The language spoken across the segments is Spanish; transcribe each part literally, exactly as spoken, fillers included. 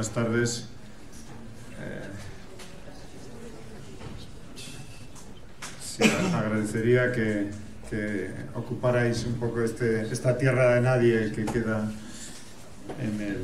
buenas tardes. Eh, sí, agradecería que, que ocuparais un poco este, esta tierra de nadie que queda en el,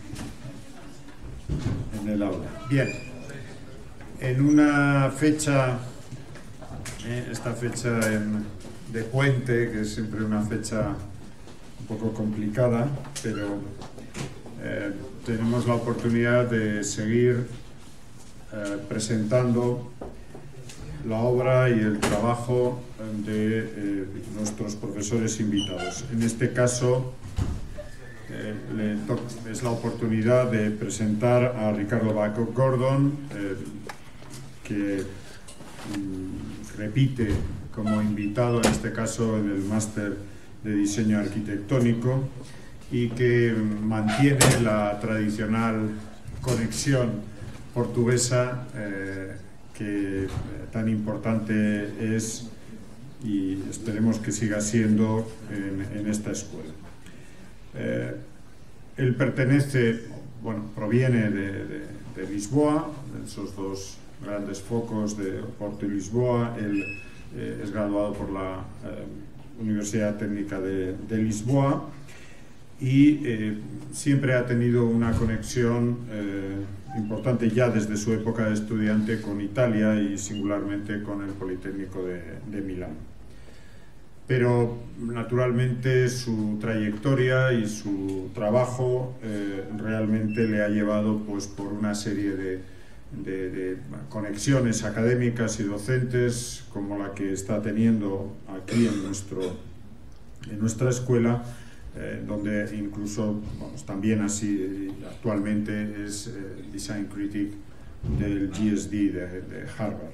en el aula. Bien, en una fecha, eh, esta fecha en, de puente, que es siempre una fecha un poco complicada, pero eh, tenemos la oportunidad de seguir eh, presentando la obra y el trabajo de eh, nuestros profesores invitados. En este caso eh, le es la oportunidad de presentar a Ricardo Bach-Gordon, eh, que mm, repite como invitado, en este caso en el máster de diseño arquitectónico, y que mantiene la tradicional conexión portuguesa eh, que eh, tan importante es y esperemos que siga siendo en, en esta escuela. Eh, él pertenece, bueno, proviene de, de, de Lisboa, de esos dos grandes focos de Porto y Lisboa. Él eh, es graduado por la eh, Universidad Técnica de, de Lisboa y eh, siempre ha tenido una conexión eh, importante ya desde su época de estudiante con Italia y singularmente con el Politécnico de, de Milán. Pero naturalmente su trayectoria y su trabajo eh, realmente le ha llevado pues, por una serie de, de, de conexiones académicas y docentes como la que está teniendo aquí en, nuestro, en nuestra escuela, Eh, donde incluso bueno, también así actualmente es eh, Design Critic del G S D de, de Harvard.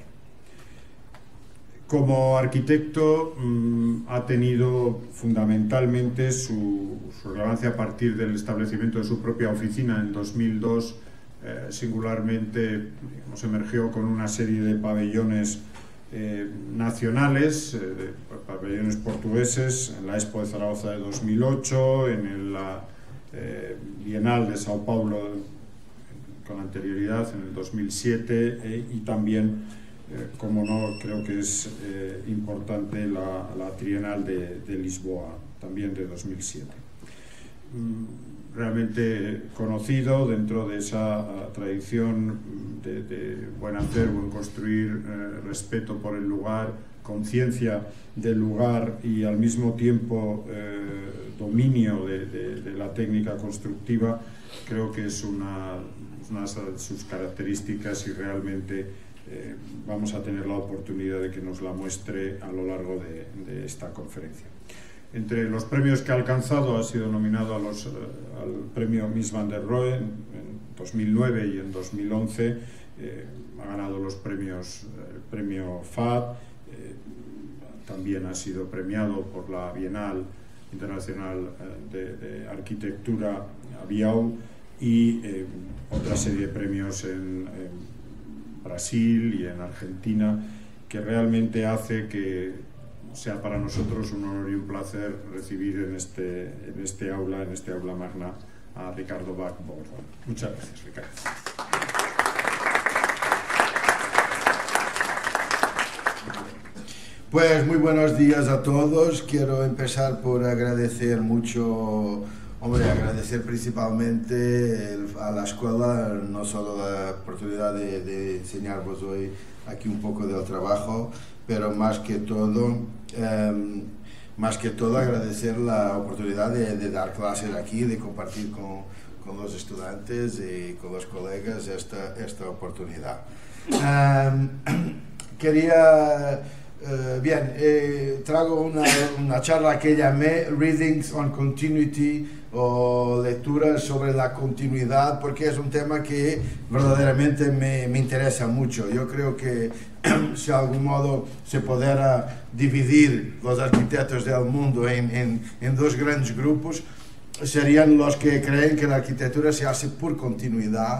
Como arquitecto mmm, ha tenido fundamentalmente su, su relevancia a partir del establecimiento de su propia oficina en dos mil dos, eh, singularmente digamos, emergió con una serie de pabellones Eh, nacionales, eh, de pabellones portugueses, en la Expo de Zaragoza de dos mil ocho, en la eh, Bienal de Sao Paulo con anterioridad en el dos mil siete eh, y también, eh, como no, creo que es eh, importante la, la Trienal de, de Lisboa, también de dos mil siete. Mm, realmente conocido dentro de esa uh, tradición de, de buen hacer, buen construir, eh, respeto por el lugar, conciencia del lugar y al mismo tiempo eh, dominio de, de, de la técnica constructiva. Creo que es una, una de sus características y realmente eh, vamos a tener la oportunidad de que nos la muestre a lo largo de, de esta conferencia. Entre los premios que ha alcanzado ha sido nominado a los, uh, al premio Mies van der Rohe en, en dos mil nueve y en dos mil once. Eh, ha ganado los premios, el premio F A D, eh, también ha sido premiado por la Bienal Internacional de, de Arquitectura Avião y eh, otra serie de premios en, en Brasil y en Argentina, que realmente hace que sea para nosotros un honor y un placer recibir en este, en este aula, en este aula magna, a Ricardo Bach-Gordon. Muchas gracias, Ricardo. Pues muy buenos días a todos. Quiero empezar por agradecer mucho, hombre, agradecer principalmente el, a la escuela, no solo la oportunidad de, de enseñaros hoy aquí un poco del trabajo, pero más que todo, eh, más que todo agradecer la oportunidad de, de dar clases aquí, de compartir con, con los estudiantes y con los colegas esta, esta oportunidad. Eh, quería, eh, bien, eh, traigo una, una charla que llamé Readings on Continuity, o lecturas sobre la continuidad, porque es un tema que verdaderamente me, me interesa mucho. Yo creo que si de algún modo se pudiera dividir los arquitectos del mundo en, en, en dos grandes grupos, serían los que creen que la arquitectura se hace por continuidad,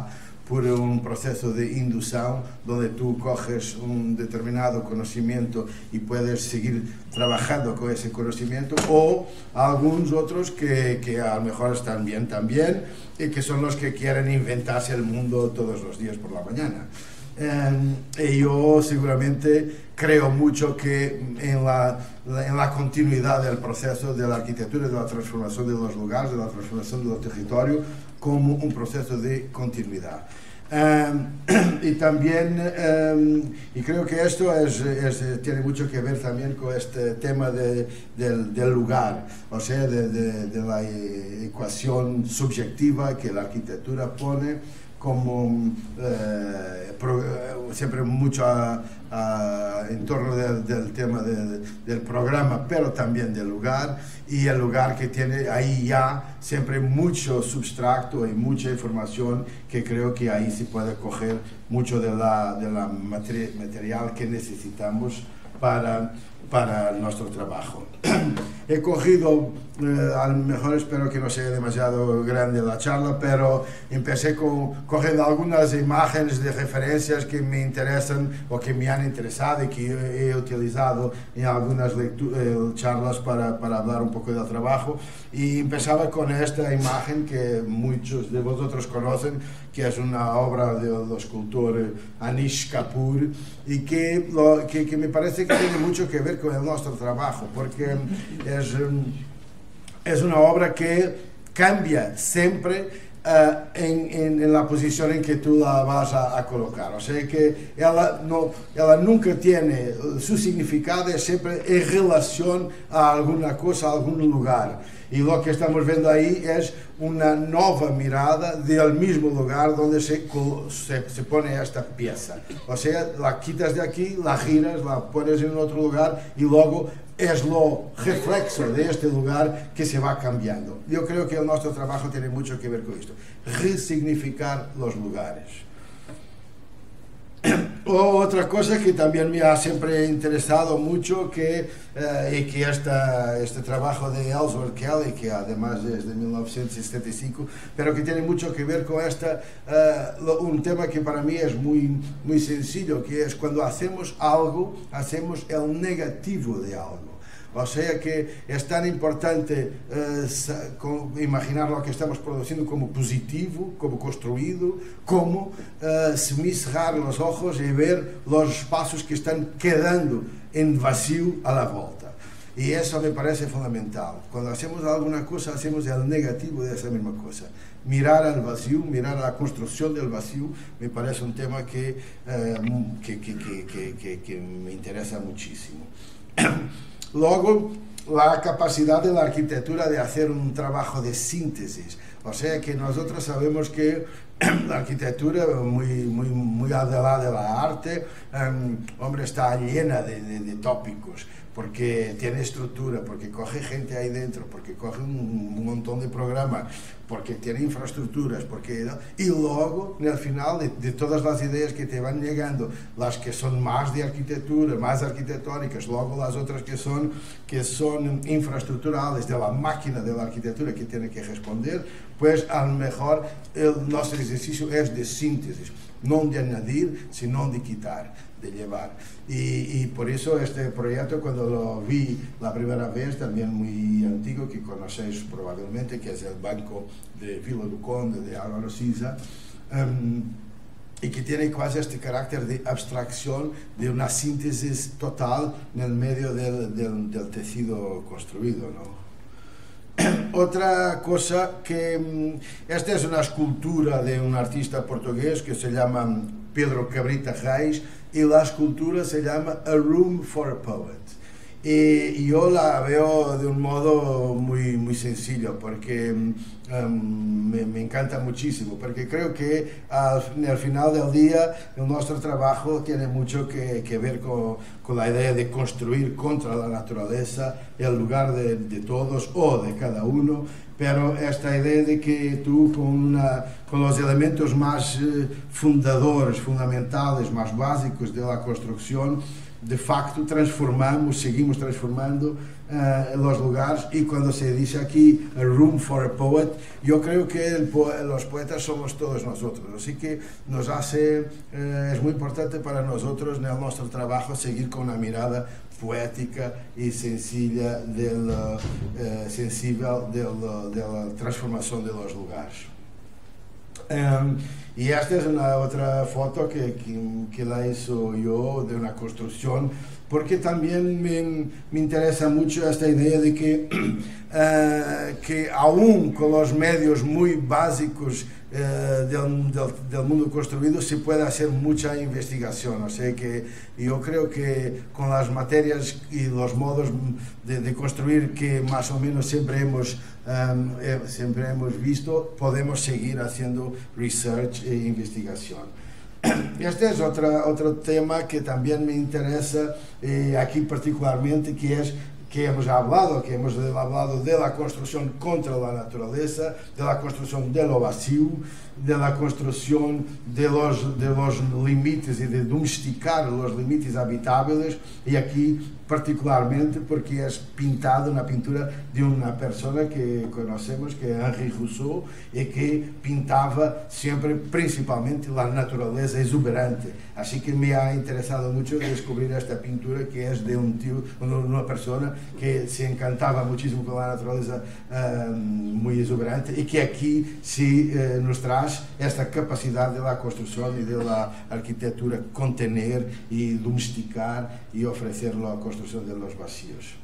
por un proceso de inducción donde tú coges un determinado conocimiento y puedes seguir trabajando con ese conocimiento, o algunos otros que, que a lo mejor están bien también y que son los que quieren inventarse el mundo todos los días por la mañana. Eh, y yo seguramente creo mucho que en la, en la continuidad del proceso de la arquitectura, de la transformación de los lugares, de la transformación de los territorios, como un proceso de continuidad. Um, y también, um, y creo que esto es, es, tiene mucho que ver también con este tema de, del, del lugar, o sea, de, de, de la ecuación subjetiva que la arquitectura pone como eh, pro, siempre mucho a, a, en torno del, del tema de, de, del programa, pero también del lugar, y el lugar que tiene ahí ya siempre mucho substrato y mucha información, que creo que ahí se puede coger mucho de la, de la materi material que necesitamos para, para nuestro trabajo. He cogido, eh, a lo mejor espero que no sea demasiado grande la charla, pero empecé con, cogiendo algunas imágenes de referencias que me interesan o que me han interesado y que he, he utilizado en algunas eh, charlas para, para hablar un poco del trabajo. Y empezaba con esta imagen que muchos de vosotros conocen, que es una obra del escultor Anish Kapoor, y que, lo, que, que me parece que tiene mucho que ver con el nuestro trabajo, porque es, es una obra que cambia siempre uh, en, en, en la posición en que tú la vas a, a colocar. O sea que ella, no, ella nunca tiene, su significado es siempre en relación a alguna cosa, a algún lugar. Y lo que estamos viendo ahí es una nueva mirada del mismo lugar donde se, se, se pone esta pieza. O sea, la quitas de aquí, la giras, la pones en otro lugar y luego es lo reflexo de este lugar que se va cambiando. Yo creo que nuestro trabajo tiene mucho que ver con esto. Resignificar los lugares. O otra cosa que también me ha siempre interesado mucho, que, eh, y que esta, este trabajo de Ellsworth Kelly, que además es de mil novecientos setenta y cinco, pero que tiene mucho que ver con esta, eh, lo, un tema que para mí es muy, muy sencillo, que es cuando hacemos algo, hacemos el negativo de algo. O sea que es tan importante eh, imaginar lo que estamos produciendo como positivo, como construido, como eh, cerrar los ojos y ver los espacios que están quedando en vacío a la vuelta. Y eso me parece fundamental. Cuando hacemos alguna cosa, hacemos el negativo de esa misma cosa. Mirar al vacío, mirar a la construcción del vacío, me parece un tema que, eh, que, que, que, que, que, que me interesa muchísimo. Luego, la capacidad de la arquitectura de hacer un trabajo de síntesis. O sea que nosotros sabemos que la arquitectura, muy, muy, muy adelante de la arte, um, hombre, está llena de, de, de tópicos, porque tiene estructura, porque coge gente ahí dentro, porque coge un, un montón de programas, porque tiene infraestructuras, porque, y luego, al final, de, de todas las ideas que te van llegando, las que son más de arquitectura, más arquitectónicas, luego las otras que son, que son infraestructurales, de la máquina de la arquitectura que tiene que responder, pues a lo mejor el, nuestro ejercicio es de síntesis, no de añadir, sino de quitar, de llevar. Y, y por eso este proyecto, cuando lo vi la primera vez, también muy antiguo, que conocéis probablemente, que es el Banco de Vila do Conde de Álvaro Siza, um, y que tiene casi este carácter de abstracción, de una síntesis total en el medio del, del, del tejido construido, ¿no? Otra cosa que, esta es una escultura de un artista portugués que se llama Pedro Cabrita Reis, y la escultura se llama A Room for a Poet. Y yo la veo de un modo muy, muy sencillo, porque um, me, me encanta muchísimo, porque creo que al, al final del día nuestro trabajo tiene mucho que, que ver con, con la idea de construir contra la naturaleza, el lugar de, de todos o de cada uno, pero esta idea de que tú con, una, con los elementos más eh, fundadores, fundamentales, más básicos de la construcción, de facto transformamos, seguimos transformando uh, los lugares, y cuando se dice aquí a room for a poet, yo creo que el po los poetas somos todos nosotros, así que nos hace, uh, es muy importante para nosotros en nuestro trabajo seguir con una mirada poética y sencilla, del, uh, sensible del, de la transformación de los lugares. Um, y esta es una otra foto que, que, que la hizo yo, de una construcción, porque también me, me interesa mucho esta idea de que, uh, que aún con los medios muy básicos uh, del, del, del mundo construido se puede hacer mucha investigación. O sea que yo creo que con las materias y los modos de, de construir que más o menos siempre hemos Um, eh, siempre hemos visto, podemos seguir haciendo research e investigación. Este es otra, otro tema que también me interesa eh, aquí particularmente, que es que hemos hablado, que hemos hablado de la construcción contra la naturaleza, de la construcción de lo vacío, de la construcción de los, de los límites y de domesticar los límites habitables, y aquí particularmente porque es pintado una pintura de una persona que conocemos, que es Henri Rousseau, y que pintaba siempre principalmente la naturaleza exuberante. Así que me ha interesado mucho descubrir esta pintura, que es de un tío, una persona que se encantaba muchísimo con la naturaleza um, muy exuberante, y que aquí sí uh, nos trae esta capacidad de la construcción y de la arquitectura contener y domesticar y ofrecer la construcción de los vacíos.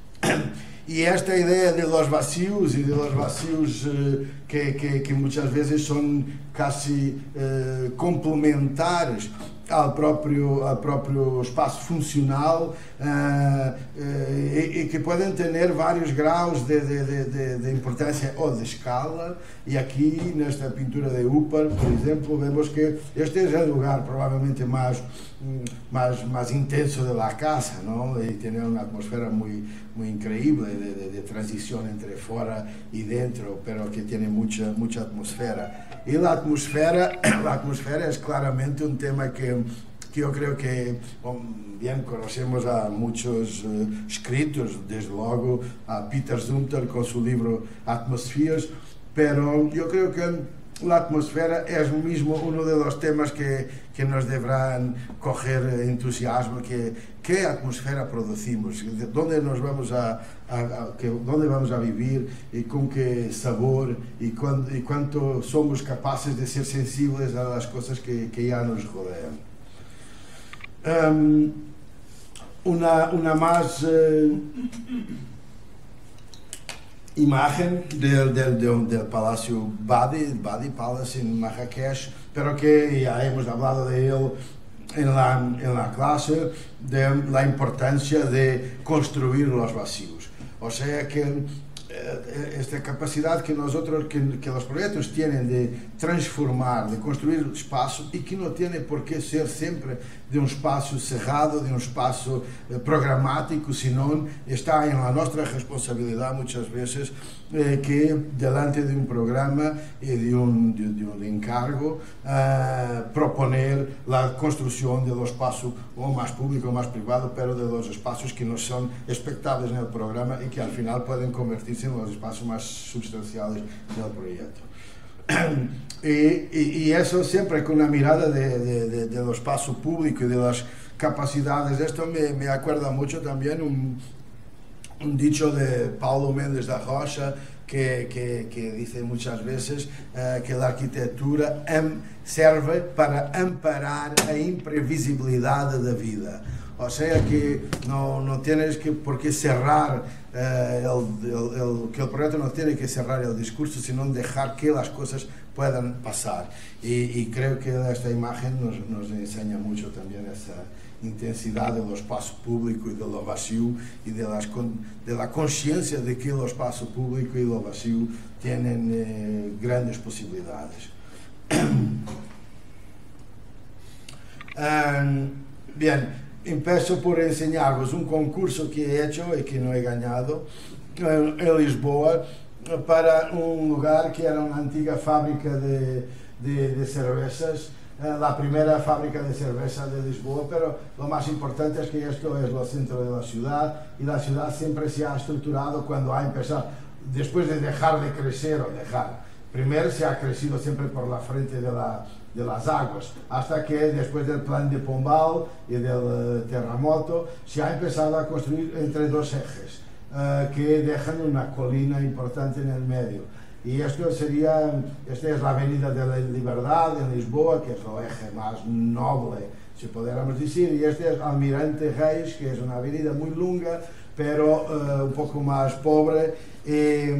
Y esta idea de los vacíos y de los vacíos eh, que, que, que muchas veces son casi eh, complementares ao próprio, ao próprio espaço funcional, uh, uh, e, e que podem ter vários graus de, de, de, de importância ou de escala. E aqui, nesta pintura de Upper, por exemplo, vemos que este é o lugar provavelmente mais, mais, mais intenso da casa, não? E tem uma atmosfera muito, muito incrível de, de, de transição entre fora e dentro, pero que tem muita, muita atmosfera. E a atmosfera, a atmosfera é claramente um tema que que yo creo que bon, bien conocemos a muchos uh, escritos, desde luego a Peter Zumthor con su libro Atmospheres, pero yo creo que la atmósfera es mismo uno de los temas que, que nos deberán coger entusiasmo, que qué atmósfera producimos, dónde nos vamos a, a, a que, dónde vamos a vivir y con qué sabor y, cuán, y cuánto somos capaces de ser sensibles a las cosas que, que ya nos rodean. Um, una, una más eh, imagen del, del, del, del Palacio Badi, Badi Palace en Marrakech, pero que ya hemos hablado de él en la, en la clase, de la importancia de construir los vacíos. O sea que esta capacidad que nosotros, que, que los proyectos tienen de transformar, de construir espacio, y que no tiene por qué ser siempre de un espacio cerrado, de un espacio eh, programático, sino está en la nuestra responsabilidad muchas veces eh, que delante de un programa y de un, de, de un encargo eh, proponer la construcción de los espacios o más público o más privado, pero de los espacios que no son expectables en el programa y que al final pueden convertirse en los espacios más sustanciales del proyecto. Y, y, y eso siempre con una mirada de, de, de, de los espacios públicos y de las capacidades. Esto me, me acuerda mucho también un, un dicho de Paulo Mendes da Rocha que, que, que dice muchas veces uh, que la arquitectura um, serve para amparar a imprevisibilidad de la vida. O sea que no, no tienes que, por qué cerrar, eh, el, el, el, que el proyecto no tiene que cerrar el discurso, sino dejar que las cosas puedan pasar. Y, y creo que esta imagen nos, nos enseña mucho también esa intensidad de los espacios públicos y de lo vacío, y de, las, de la conciencia de que los espacios públicos y lo vacío tienen eh, grandes posibilidades. um, bien. Empiezo por enseñaros un concurso que he hecho y que no he ganado en Lisboa para un lugar que era una antigua fábrica de, de, de cervezas eh, la primera fábrica de cerveza de Lisboa, pero lo más importante es que esto es el centro de la ciudad y la ciudad siempre se ha estructurado cuando ha empezado, después de dejar de crecer o dejar, primero se ha crecido siempre por la frente de, la, de las aguas, hasta que después del plan de Pombal y del uh, terremoto se ha empezado a construir entre dos ejes uh, que dejan una colina importante en el medio. Y esto sería, esta es la Avenida de la Liberdad en Lisboa, que es el eje más noble, si pudiéramos decir, y este es Almirante Reis, que es una avenida muy longa, pero uh, un poco más pobre, y,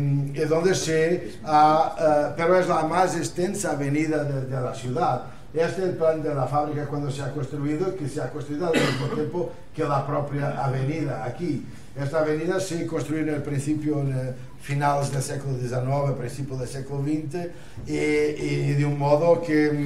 y donde se ha, uh, pero es la más extensa avenida de, de la ciudad. Este es el plan de la fábrica cuando se ha construido, que se ha construido al mismo tiempo que la propia avenida aquí. Esta avenida se construyó en el principio, en el finales del siglo diecinueve, principios del siglo veinte, y, y de un modo que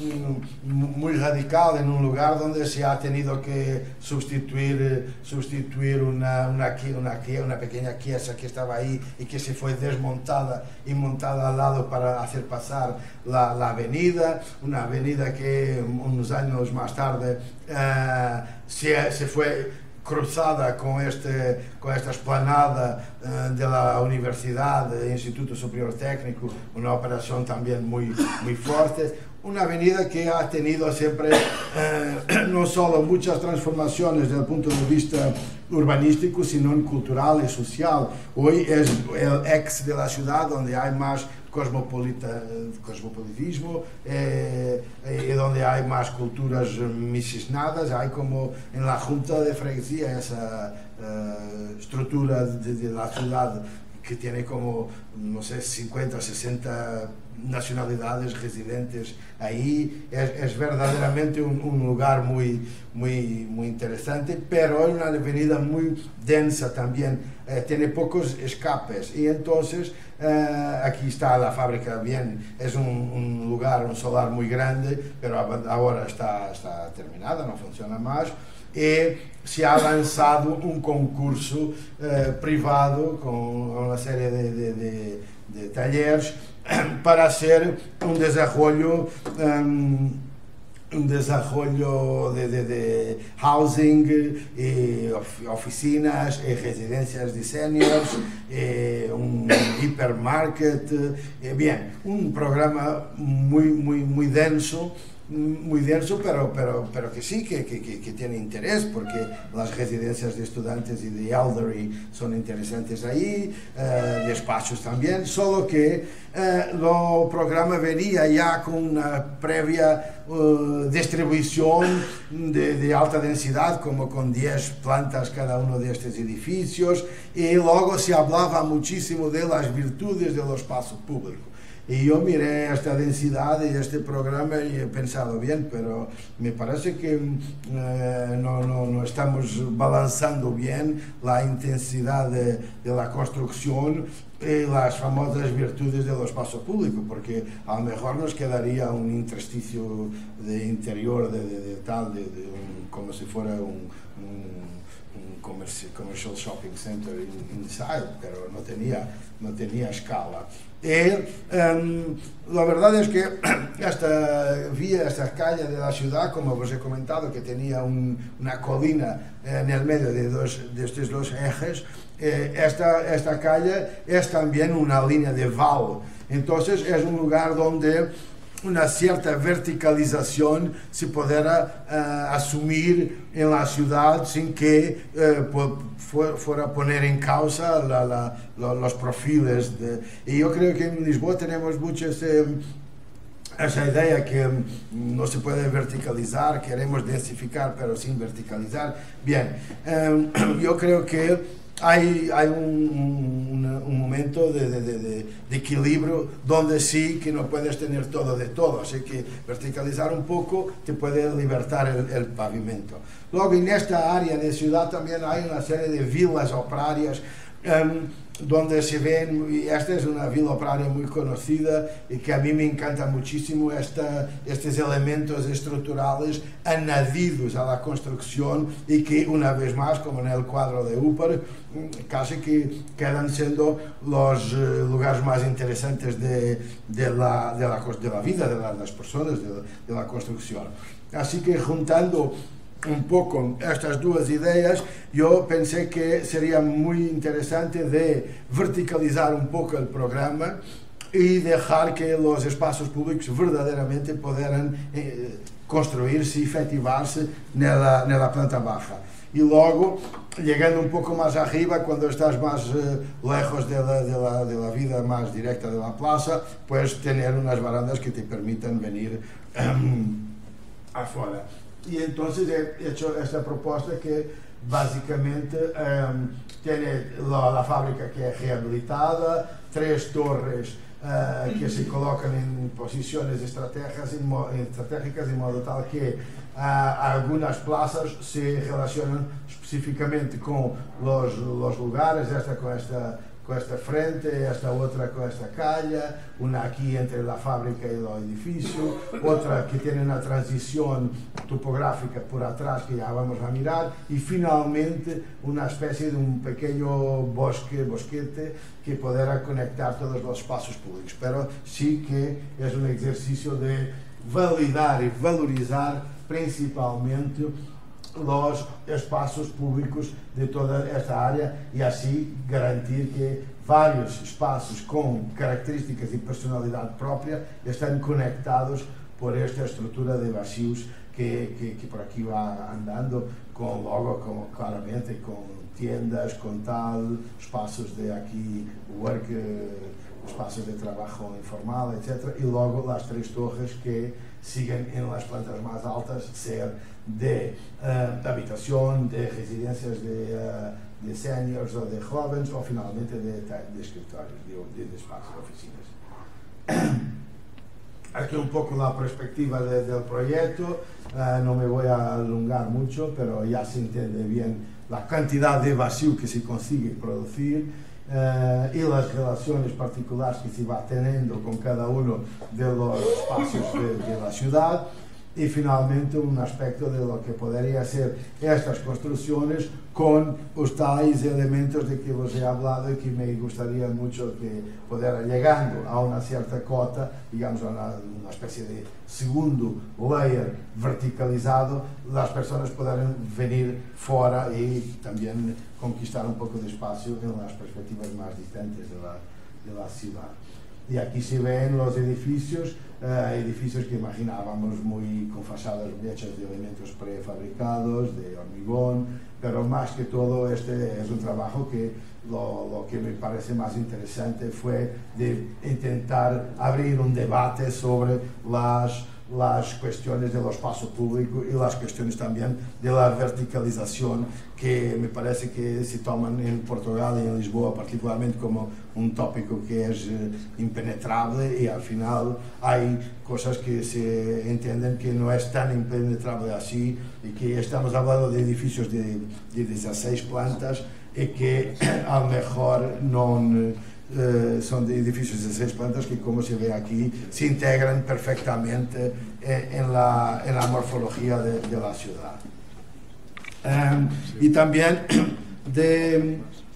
mm, muy radical, en un lugar donde se ha tenido que sustituir, sustituir una, una, una, una pequeña chiesa que estaba ahí y que se fue desmontada y montada al lado para hacer pasar la, la avenida, una avenida que unos años más tarde uh, se, se fue cruzada con, este, con esta esplanada uh, de la Universidad, del Instituto Superior Técnico, una operación también muy, muy fuerte. Una avenida que ha tenido siempre uh, no solo muchas transformaciones desde el punto de vista urbanístico, sino cultural y social. Hoy es el ex de la ciudad donde hay más cosmopolita, cosmopolitismo, eh, y donde hay más culturas miscigenadas. Hay como en la Junta de Freguesía esa uh, estructura de, de la ciudad que tiene como, no sé, cincuenta, sesenta nacionalidades residentes ahí. Es, es verdaderamente un, un lugar muy, muy, muy interesante, pero es una avenida muy densa también, eh, tiene pocos escapes, y entonces eh, aquí está la fábrica bien, es un, un lugar, un solar muy grande, pero ahora está, está terminada, no funciona más. Y se ha lanzado un concurso eh, privado con una serie de, de, de, de talleres para hacer un desarrollo, um, un desarrollo de, de, de housing, y oficinas, y residencias de seniors, y un hipermarket, y bien, un programa muy, muy, muy denso, muy denso, pero, pero, pero que sí, que, que, que tiene interés, porque las residencias de estudiantes y de elderly son interesantes ahí, eh, despachos también, solo que eh, el programa venía ya con una previa uh, distribución de, de alta densidad, como con diez plantas cada uno de estos edificios, y luego se hablaba muchísimo de las virtudes del espacio público. Y yo miré esta densidad y este programa y he pensado, bien, pero me parece que eh, no, no, no estamos balanzando bien la intensidad de, de la construcción y las famosas virtudes del espacio público, porque a lo mejor nos quedaría un intersticio de interior de, de, de tal, de, de un, como si fuera un, un commercial shopping center inside, pero no tenía, no tenía escala. Y um, la verdad es que esta vía, esta calle de la ciudad, como os he comentado, que tenía un, una colina en el medio de, dos, de estos dos ejes, eh, esta, esta calle es también una línea de val. Entonces es un lugar donde una cierta verticalización se pudiera uh, asumir en la ciudad sin que uh, fuera a poner en causa la, la, la, los perfiles. De, y yo creo que en Lisboa tenemos mucho ese, esa idea que no se puede verticalizar, queremos densificar pero sin verticalizar. Bien, um, yo creo que Hay, hay un, un, un momento de, de, de, de equilibrio donde sí que no puedes tener todo de todo, así que verticalizar un poco te puede libertar el, el pavimento. Luego en esta área de ciudad también hay una serie de vilas operarias um, donde se ven, y esta es una vila operaria muy conocida y que a mí me encanta muchísimo esta, estos elementos estructurales añadidos a la construcción y que una vez más, como en el cuadro de Upper, casi que quedan siendo los uh, lugares más interesantes de, de, la, de, la, de la vida de, la, de las personas, de, de la construcción. Así que juntando un poco estas dos ideas, yo pensé que sería muy interesante de verticalizar un poco el programa y dejar que los espacios públicos verdaderamente pudieran eh, construirse y efectivarse en la, en la planta baja. Y luego, llegando un poco más arriba, cuando estás más eh, lejos de la, de, la, de la vida más directa de la plaza, pues tener unas barandas que te permitan venir um, afuera. Y entonces he hecho esta propuesta que básicamente um, tiene la, la fábrica que es rehabilitada, tres torres uh, que se colocan en posiciones estratégicas, en, estratégicas de modo tal que uh, algunas plazas se relacionan específicamente con los, los lugares, esta con esta con esta frente, esta otra con esta calle, una aquí entre la fábrica y el edificio, otra que tiene una transición topográfica por atrás que ya vamos a mirar, y finalmente una especie de un pequeño bosque, bosquete que podrá conectar todos los espacios públicos. Pero sí que es un ejercicio de validar y valorizar principalmente los espacios públicos de toda esta área y así garantir que varios espacios con características y personalidad propia están conectados por esta estructura de vacíos que, que, que por aquí va andando, con luego como claramente con tiendas, con tal, espacios de aquí, work, espacios de trabajo informal, etcétera, y luego las tres torres que siguen en las plantas más altas ser de uh, habitación, de residencias de, uh, de seniors o de jóvenes o finalmente de, de escritorios, de, de espacios, de oficinas. Aquí un poco la perspectiva de, del proyecto, uh, no me voy a alongar mucho, pero ya se entiende bien la cantidad de vacío que se consigue producir. Uh, y las relaciones particulares que se va teniendo con cada uno de los espacios de, de la ciudad, y finalmente un aspecto de lo que podría ser estas construcciones con los tales elementos de que os he hablado y que me gustaría mucho que pudiera, llegando a una cierta cota, digamos a una, una especie de segundo layer verticalizado, las personas puedan venir fuera y también conquistar un poco de espacio en las perspectivas más distantes de la, de la ciudad. Y aquí se ven los edificios, uh, edificios que imaginábamos muy con fachadas hechas de elementos prefabricados, de hormigón, pero más que todo este es un trabajo que lo, lo que me parece más interesante fue de intentar abrir un debate sobre las las cuestiones del espacio público y las cuestiones también de la verticalización que me parece que se toman en Portugal y en Lisboa particularmente como un tópico que es eh, impenetrable, y al final hay cosas que se entienden que no es tan impenetrable así, y que estamos hablando de edificios de, de dieciséis plantas y que a lo mejor no Uh, son de edificios de seis plantas que, como se ve aquí, se integran perfectamente en, en, la, en la morfología de, de la ciudad. Um, y también de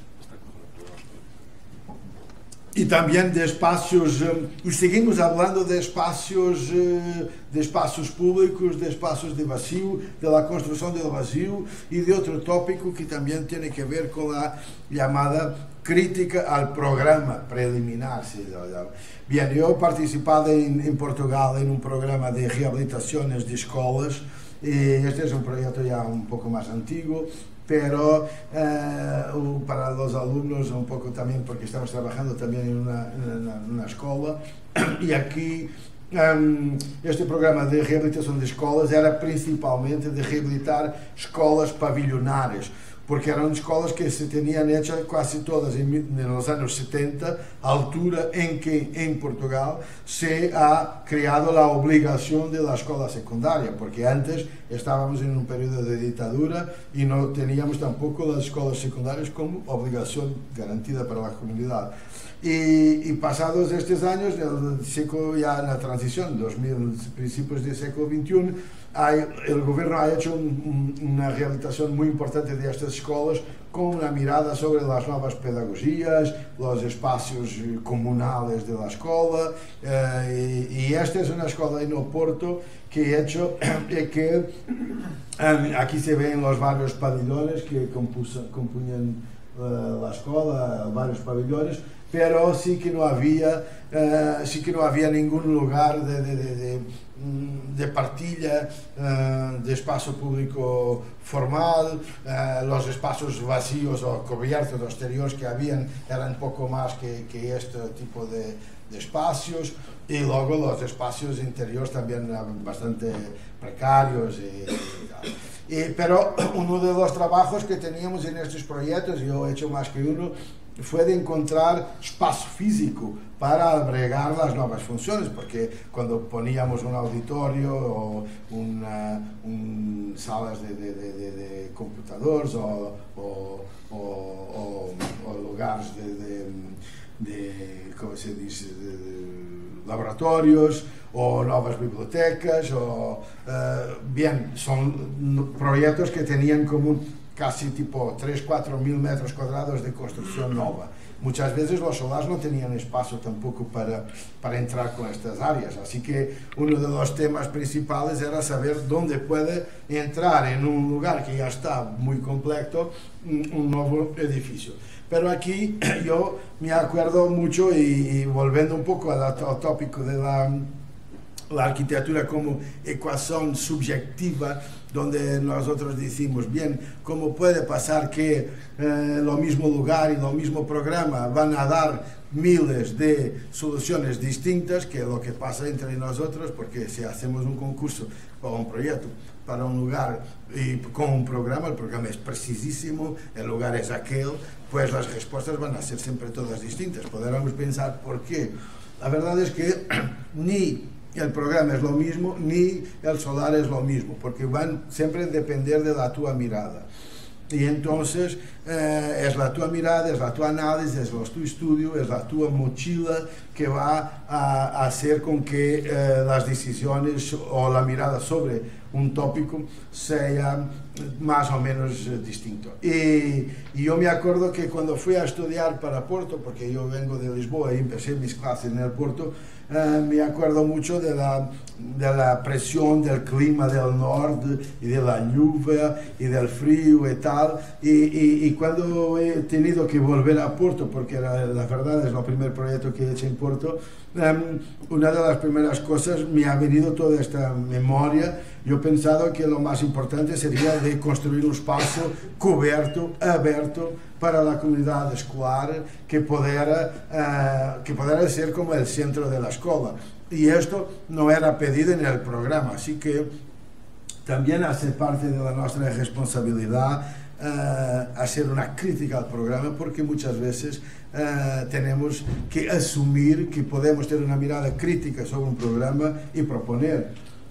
y también de espacios, um, seguimos hablando de espacios, uh, de espacios públicos, de espacios de vacío, de la construcción del vacío, y de otro tópico que también tiene que ver con la llamada crítica al programa preliminar. Bien, yo he participado en, en Portugal en un programa de rehabilitaciones de escuelas, y este es un proyecto ya un poco más antiguo, pero uh, para los alumnos un poco también, porque estamos trabajando también en una, en una, en una escuela, y aquí um, este programa de reabilitação de escolas era principalmente de reabilitar escolas pavilionares, porque eran escolas que se tenían hechas casi todas en, en los años setenta, altura en que en Portugal se ha creado la obligación de la escuela secundaria, porque antes estábamos en un periodo de dictadura y no teníamos tampoco las escuelas secundarias como obligación garantida para la comunidad. Y, y pasados estos años, el século ya en la transición, dos mil, principios del século veintiuno, hay, el gobierno ha hecho un, un, una rehabilitación muy importante de estas escuelas con una mirada sobre las nuevas pedagogías, los espacios comunales de la escuela, eh, y, y esta es una escuela en Oporto que he hecho, eh, que eh, aquí se ven los varios pabellones que compuso, componían eh, la escuela, varios pabellones, pero sí que no había, eh, sí que no había ningún lugar de, de, de, de, de partilla, eh, de espacio público formal, eh, los espacios vacíos o cubiertos exteriores que habían eran poco más que, que este tipo de, de espacios, y luego los espacios interiores también eran bastante precarios y, y tal. Y, pero uno de los trabajos que teníamos en estos proyectos, yo he hecho más que uno, fue de encontrar espacio físico para albergar las nuevas funciones, porque cuando poníamos un auditorio o una, un, salas de, de, de, de, de computadores o, o, o, o, o lugares de, de, de, ¿cómo se dice?, de, de laboratorios o nuevas bibliotecas, o, uh, bien, son proyectos que tenían como casi tipo tres a cuatro mil metros cuadrados de construcción nueva. Muchas veces los solares no tenían espacio tampoco para, para entrar con estas áreas, así que uno de los temas principales era saber dónde puede entrar en un lugar que ya está muy completo un, un nuevo edificio. Pero aquí yo me acuerdo mucho, y, y volviendo un poco al, al tópico de la, la arquitectura como ecuación subjetiva, donde nosotros decimos, bien, ¿cómo puede pasar que eh, lo mismo lugar y lo mismo programa van a dar miles de soluciones distintas que lo que pasa entre nosotros? Porque si hacemos un concurso o un proyecto para un lugar y con un programa, el programa es precisísimo, el lugar es aquel, pues las respuestas van a ser siempre todas distintas. Podríamos pensar por qué. La verdad es que ni el programa es lo mismo, ni el solar es lo mismo, porque van siempre a depender de la tua mirada. Y entonces eh, es la tua mirada, es la tua análisis, es tu estudio, es la tua mochila que va a, a hacer con que eh, las decisiones o la mirada sobre un tópico sea más o menos eh, distinto. Y, y yo me acuerdo que cuando fui a estudiar para Porto, porque yo vengo de Lisboa y empecé mis clases en el Porto, Uh, me acuerdo mucho de la, de la presión del clima del norte y de la lluvia y del frío y tal, y, y, y cuando he tenido que volver a Porto, porque era, la verdad es el primer proyecto que he hecho en Porto, um, una de las primeras cosas me ha venido toda esta memoria. Yo he pensado que lo más importante sería de construir un espacio cubierto, abierto, para la comunidad escolar, que pudiera, uh, que pudiera ser como el centro de la escuela. Y esto no era pedido en el programa, así que también hace parte de la nuestra responsabilidad uh, hacer una crítica al programa, porque muchas veces uh, tenemos que asumir que podemos tener una mirada crítica sobre un programa y proponer.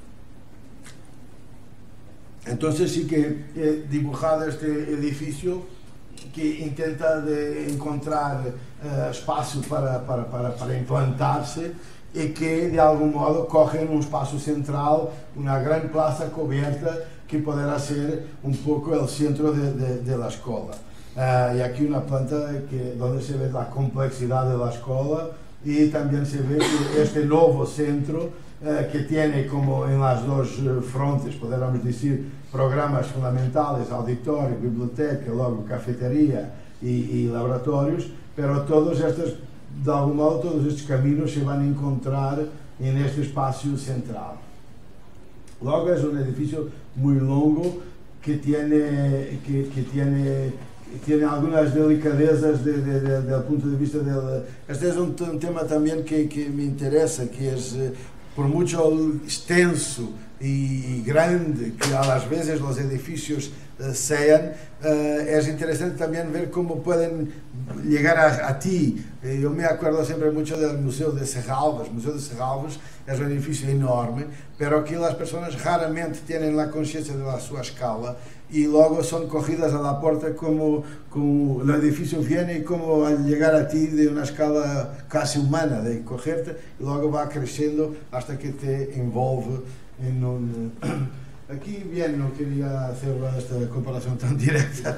Entonces sí que he dibujado este edificio que intenta de encontrar uh, espacio para, para, para, para implantarse, y que de algún modo cogen un espacio central, una gran plaza cubierta que podrá ser un poco el centro de, de, de la escuela. Uh, y aquí una planta que, donde se ve la complejidad de la escuela, y también se ve que este nuevo centro uh, que tiene como en las dos uh, frontes, podríamos decir, programas fundamentales, auditorio, biblioteca, luego cafetería y, y laboratorios, pero todos estos, de algún modo, todos estos caminos se van a encontrar en este espacio central. Luego es un edificio muy largo que tiene, que, que tiene, tiene algunas delicadezas de, de, de, desde el punto de vista del... Este es un, un tema también que, que me interesa, que es, por mucho extenso y grande que a las veces los edificios uh, sean, uh, es interesante también ver cómo pueden llegar a, a ti. Eh, yo me acuerdo siempre mucho del Museo de Serralves. El Museo de Serralves es un edificio enorme, pero aquí las personas raramente tienen la conciencia de la su escala y luego son cogidas a la puerta como, como el edificio viene y como al llegar a ti de una escala casi humana, de cogerte y luego va creciendo hasta que te envuelve en un... Aquí bien, no quería hacer esta comparación tan directa,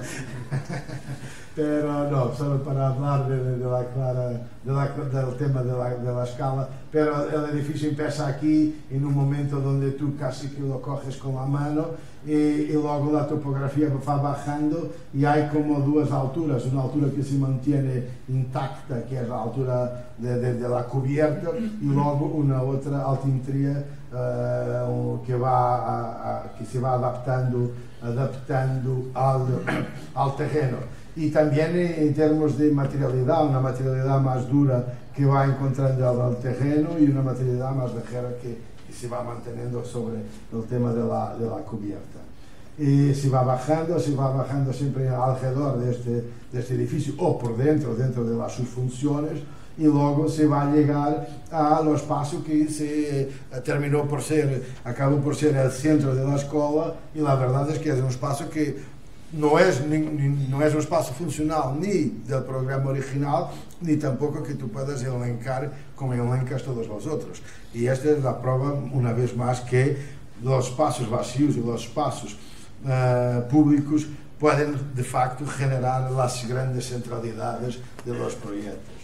pero no, solo para hablar de, de la clara, de la, del tema de la, de la escala, pero el edificio empieza aquí en un momento donde tú casi que lo coges con la mano y, y luego la topografía va bajando y hay como dos alturas, una altura que se mantiene intacta, que es la altura de, de, de la cubierta, y luego una otra altimetría Uh, que, va a, a, que se va adaptando, adaptando al, al terreno. Y también en términos de materialidad, una materialidad más dura que va encontrando al, al terreno y una materialidad más ligera que, que se va manteniendo sobre el tema de la, de la cubierta. Y se va bajando, se va bajando siempre alrededor de este, de este edificio o por dentro, dentro de las sus funciones, y luego se va a llegar a los espacios que se terminó por ser, acabó por ser el centro de la escuela, y la verdad es que es un espacio que no es, ni, ni, no es un espacio funcional ni del programa original, ni tampoco que tú puedas elencar como elencas todos los otros. Y esta es la prueba, una vez más, que los espacios vacíos y los espacios uh, públicos pueden de facto generar las grandes centralidades de los proyectos.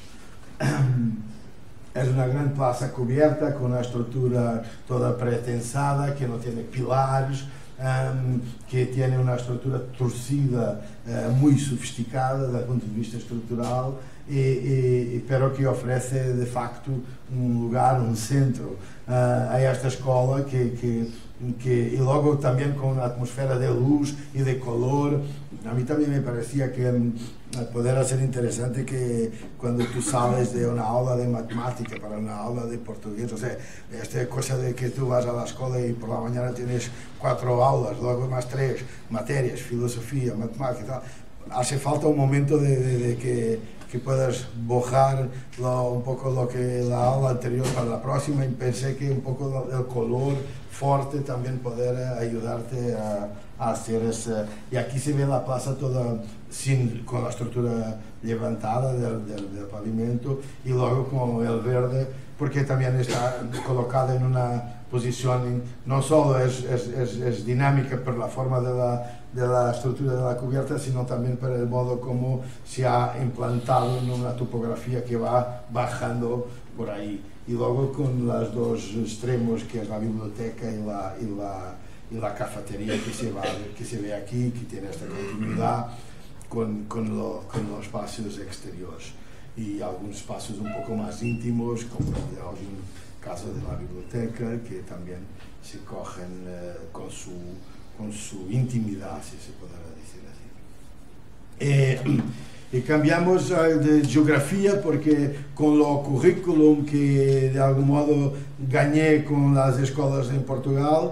Es una gran plaza cubierta con una estructura toda pretensada, que no tiene pilares, um, que tiene una estructura torcida, uh, muy sofisticada desde el punto de vista estructural, y, y, pero que ofrece de facto un lugar, un centro uh, a esta escuela que, que, que, y luego también con una atmósfera de luz y de color. A mí también me parecía que poder ser interesante que cuando tú sales de una aula de matemática para una aula de portugués, o sea, esta cosa de que tú vas a la escuela y por la mañana tienes cuatro aulas, luego más tres materias, filosofía, matemática y tal, hace falta un momento de, de, de que, que puedas bojar lo, un poco lo que la aula anterior para la próxima, y pensé que un poco el color fuerte también poder ayudarte a, a hacer eso. Y aquí se ve la plaza toda sin, con la estructura levantada del, del, del pavimento, y luego con el verde, porque también está colocada en una posición, no solo es, es, es, es dinámica por la forma de la, de la estructura de la cubierta, sino también por el modo como se ha implantado en una topografía que va bajando por ahí. Y luego con los dos extremos, que es la biblioteca y la, y la, y la cafetería que se, va, que se ve aquí, que tiene esta continuidad con, con, lo, con los espacios exteriores. Y algunos espacios un poco más íntimos, como en algún caso de la biblioteca, que también se cogen eh, con, su, con su intimidad, si se podrá decir así. Eh, y cambiamos uh, de geografía, porque con lo currículum que de algún modo gané con las escuelas en Portugal,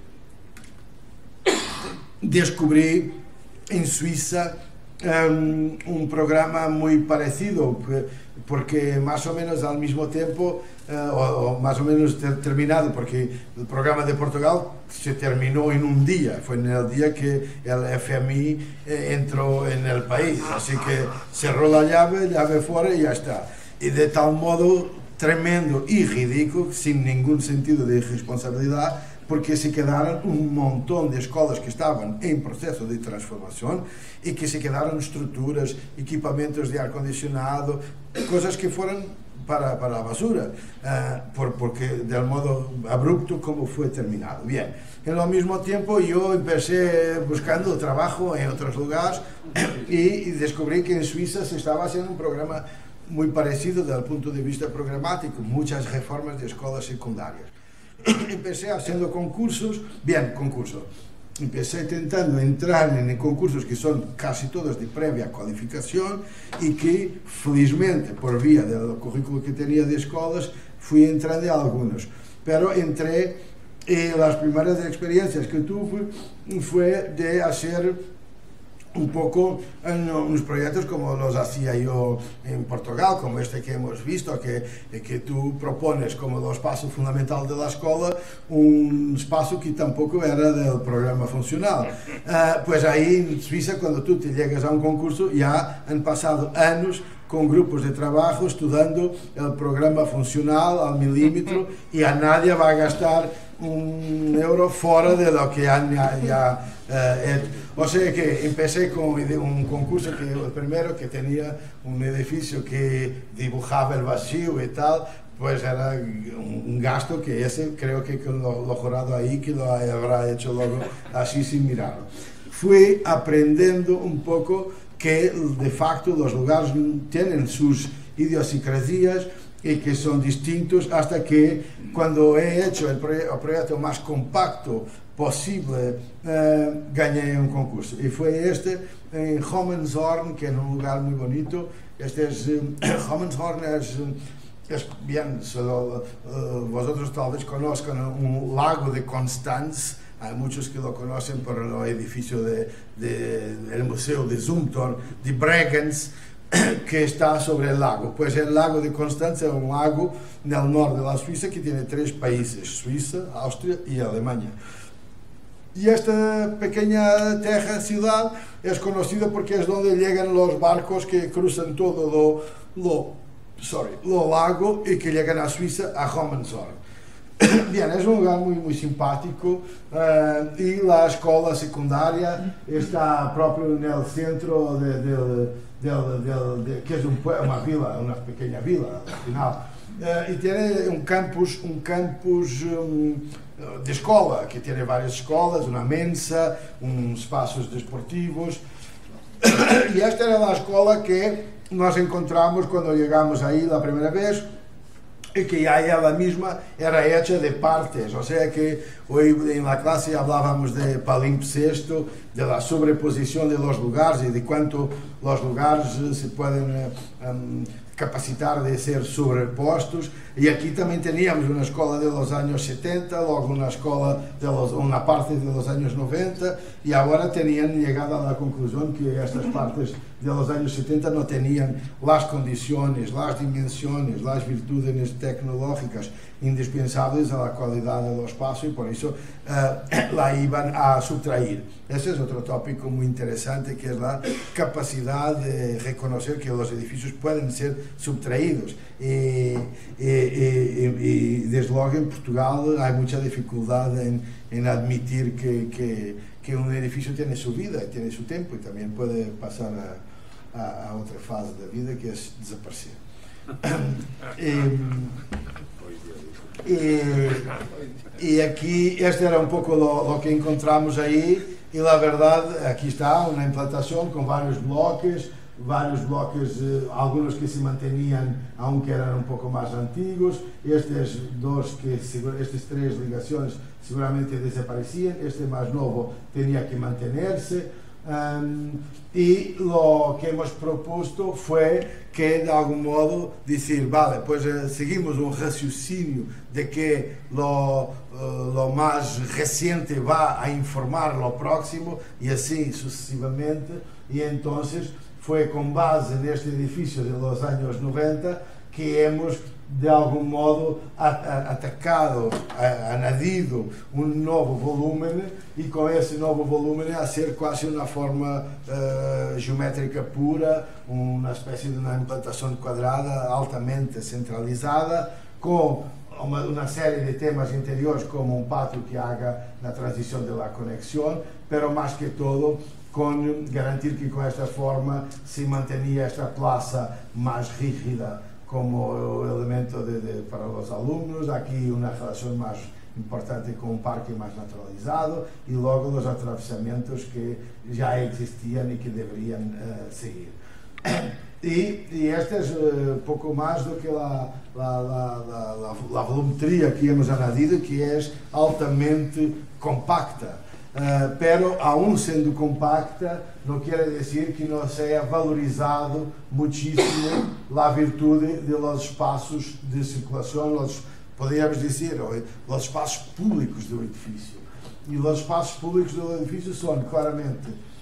descubrí en Suiza um, un programa muy parecido, porque más o menos al mismo tiempo, uh, o, o más o menos ter terminado, porque el programa de Portugal se terminó en un día, fue en el día que el F M I eh, entró en el país, así que cerró la llave, llave fuera y ya está. Y de tal modo tremendo y ridículo, sin ningún sentido de responsabilidad, porque se quedaron un montón de escolas que estaban en proceso de transformación y que se quedaron estructuras, equipamientos de acondicionado, cosas que fueron para, para la basura, uh, por, porque del modo abrupto como fue terminado. Bien, en lo mismo tiempo yo empecé buscando trabajo en otros lugares y, y descubrí que en Suiza se estaba haciendo un programa muy parecido desde el punto de vista programático, muchas reformas de escuelas secundarias. Empecé haciendo concursos, bien, concursos, empecé intentando entrar en concursos que son casi todos de previa cualificación y que felizmente por vía del currículo que tenía de escuelas fui entrando en algunos, pero entré y las primeras experiencias que tuve fue de hacer un poco en unos proyectos como los hacía yo en Portugal, como este que hemos visto, que, que tú propones como los pasos fundamentales de la escuela, un espacio que tampoco era del programa funcional. Uh, pues ahí en Suiza, cuando tú te llegas a un concurso, ya han pasado años con grupos de trabajo estudiando el programa funcional al milímetro y a nadie va a gastar un euro fuera de lo que han ya, ya eh, hecho. O sea que empecé con un concurso, que el primero que tenía un edificio que dibujaba el vacío y tal, pues era un, un gasto que ese creo que con lo, lo jurado ahí que lo habrá hecho luego así sin mirarlo. Fui aprendiendo un poco que de facto los lugares tienen sus idiosincrasias y que son distintos, hasta que cuando he hecho el, proye el proyecto más compacto posible, eh, gané un concurso. Y fue este en Homenshorn, que es un lugar muy bonito. Este es, eh, Homenshorn es, es bien, solo, uh, vosotros tal vez conozcan un lago de Constanz. Hay muchos que lo conocen por el edificio del de, de, Museo de Zumthor, de Bregenz, que está sobre el lago. Pues el lago de Constanza es un lago en el norte de la Suiza que tiene tres países: Suiza, Austria y Alemania. Y esta pequeña teja ciudad es conocida porque es donde llegan los barcos que cruzan todo lo, lo, sorry, lo lago y que llegan a Suiza, a Homenshorn. Bien, es un lugar muy, muy simpático, uh, y la escuela secundaria está propio en el centro de, de, de, de, de, de que es un, una vila, una pequeña vila al final, uh, y tiene un campus, un campus um, de escuela, que tiene varias escuelas, una mensa, unos espacios deportivos, y esta era la escuela que nos encontramos cuando llegamos ahí la primera vez, y que ya ella misma era hecha de partes, o sea que hoy en la clase hablábamos de palimpsesto, de la sobreposición de los lugares y de cuánto los lugares se pueden um, capacitar de ser sobrepostos. Y aquí también teníamos una escuela de los años setenta, luego una escuela de los, una parte de los años noventa, y ahora tenían llegado a la conclusión que estas partes de los años setenta no tenían las condiciones, las dimensiones, las virtudes tecnológicas indispensables a la calidad de los pasos, y por eso uh, la iban a subtraer. Ese es otro tópico muy interesante, que es la capacidad de reconocer que los edificios pueden ser subtraídos. Y, y, y, y desde luego en Portugal hay mucha dificultad en, en admitir que, que, que un edificio tiene su vida y tiene su tiempo, y también puede pasar a, a, a otra fase de vida, que es desaparecer. y, y, y aquí este era un poco lo, lo que encontramos ahí, y la verdad aquí está una implantación con varios bloques, varios bloques, eh, algunos que se mantenían aunque eran un poco más antiguos, estos dos, que, estas tres ligaciones seguramente desaparecían, este más nuevo tenía que mantenerse, um, y lo que hemos propuesto fue que de algún modo decir, vale, pues eh, seguimos un raciocinio de que lo, uh, lo más reciente va a informar lo próximo, y así sucesivamente, y entonces fue con base en este edificio de los años noventa que hemos de algún modo atacado, añadido un nuevo volumen, y con ese nuevo volumen hacer casi una forma uh, geométrica pura, una especie de una implantación cuadrada altamente centralizada, con uma, una serie de temas interiores como un patio que haga la transición de la conexión, pero más que todo con garantir que con esta forma se mantenía esta plaza más rígida como elemento de, de, para los alumnos, aquí una relación más importante con un parque más naturalizado, y luego los atravesamientos que ya existían y que deberían uh, seguir. Y, y este es uh, poco más do que la, la, la, la, la, la volumetría que hemos añadido, que es altamente compacta. Uh, pero aún siendo compacta no quiere decir que no sea valorizado muchísimo la virtud de los espacios de circulación, los, podríamos decir, los espacios públicos del edificio. Y los espacios públicos del edificio son claramente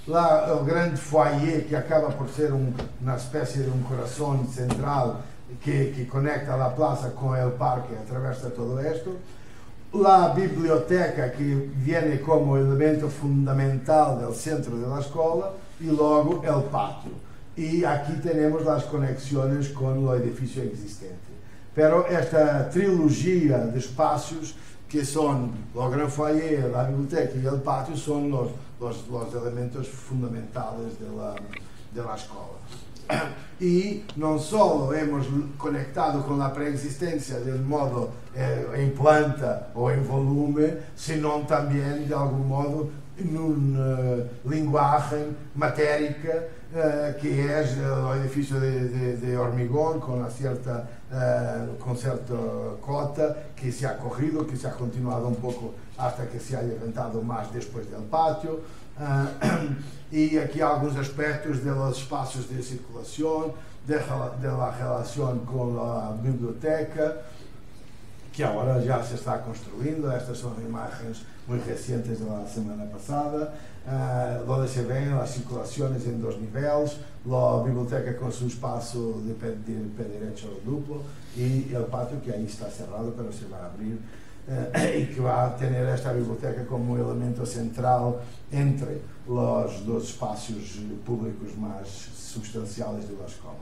lá o grande foyer que acaba por ser um, uma espécie de um coração central que, que conecta a plaza com o parque, atravessa todo esto. La biblioteca que viene como elemento fundamental del centro de la escuela y luego el patio. Y aquí tenemos las conexiones con el edificio existente. Pero esta trilogía de espacios que son el gran foyer, la biblioteca y el patio son los, los, los elementos fundamentales de la, de la escuela. Y no solo hemos conectado con la preexistencia del modo eh, en planta o en volumen, sino también de algún modo en un uh, lenguaje matérica uh, que es el edificio de, de, de hormigón con una cierta, uh, con cierta cota que se ha cogido, que se ha continuado un poco hasta que se ha levantado más después del patio. Uh, y aquí algunos aspectos de los espacios de circulación, de, de la relación con la biblioteca, que ahora ya se está construyendo. Estas son imágenes muy recientes de la semana pasada, uh, donde se ven las circulaciones en dos niveles, la biblioteca con su espacio de pie, de pie derecho duplo y el patio que ahí está cerrado pero se va a abrir. Uh, y que va a tener esta biblioteca como elemento central entre los dos espacios públicos más sustanciales de la escuela.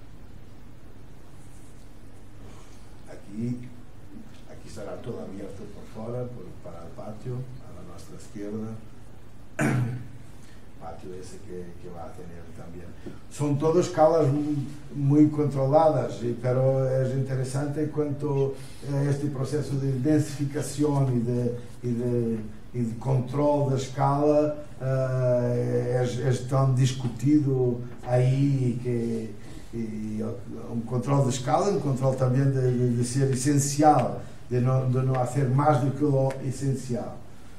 Aquí, aquí estará todo abierto por fuera, por, para el patio, a la nuestra izquierda. Patio ese que, que va a tener también. Son todas escalas muy, muy controladas, pero es interesante cuánto este proceso de densificación y de, y de, y de control de escala uh, es, es tan discutido ahí que y un control de escala, un control también de, de, de ser esencial, de no, de no hacer más do que lo esencial.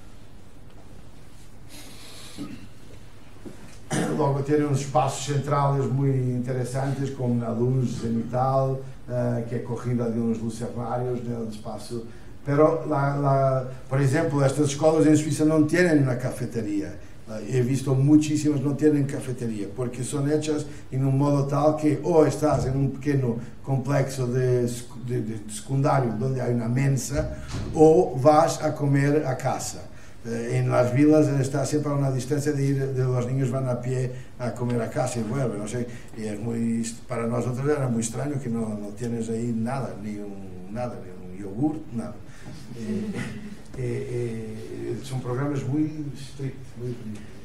Logo tiene unos espacios centrales muy interesantes con una luz cenital uh, que es cogida de unos lucernarios en el espacio. Pero, la, la, por ejemplo, estas escuelas en Suiza no tienen una cafetería. Uh, he visto muchísimas no tienen cafetería porque son hechas en un modo tal que o estás en un pequeño complexo de, de, de secundario donde hay una mensa o vas a comer a casa. En las vilas está siempre a una distancia de ir, de los niños van a pie a comer a casa y vuelven, no sé, y es muy, para nosotros era muy extraño que no, no tienes ahí nada, ni un, nada, ni un yogur, nada. Eh, eh, eh, son programas muy estrictos, muy,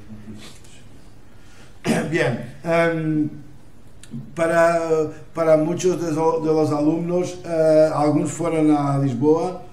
muy bien. Um, para, para muchos de, de los alumnos, uh, algunos fueron a Lisboa,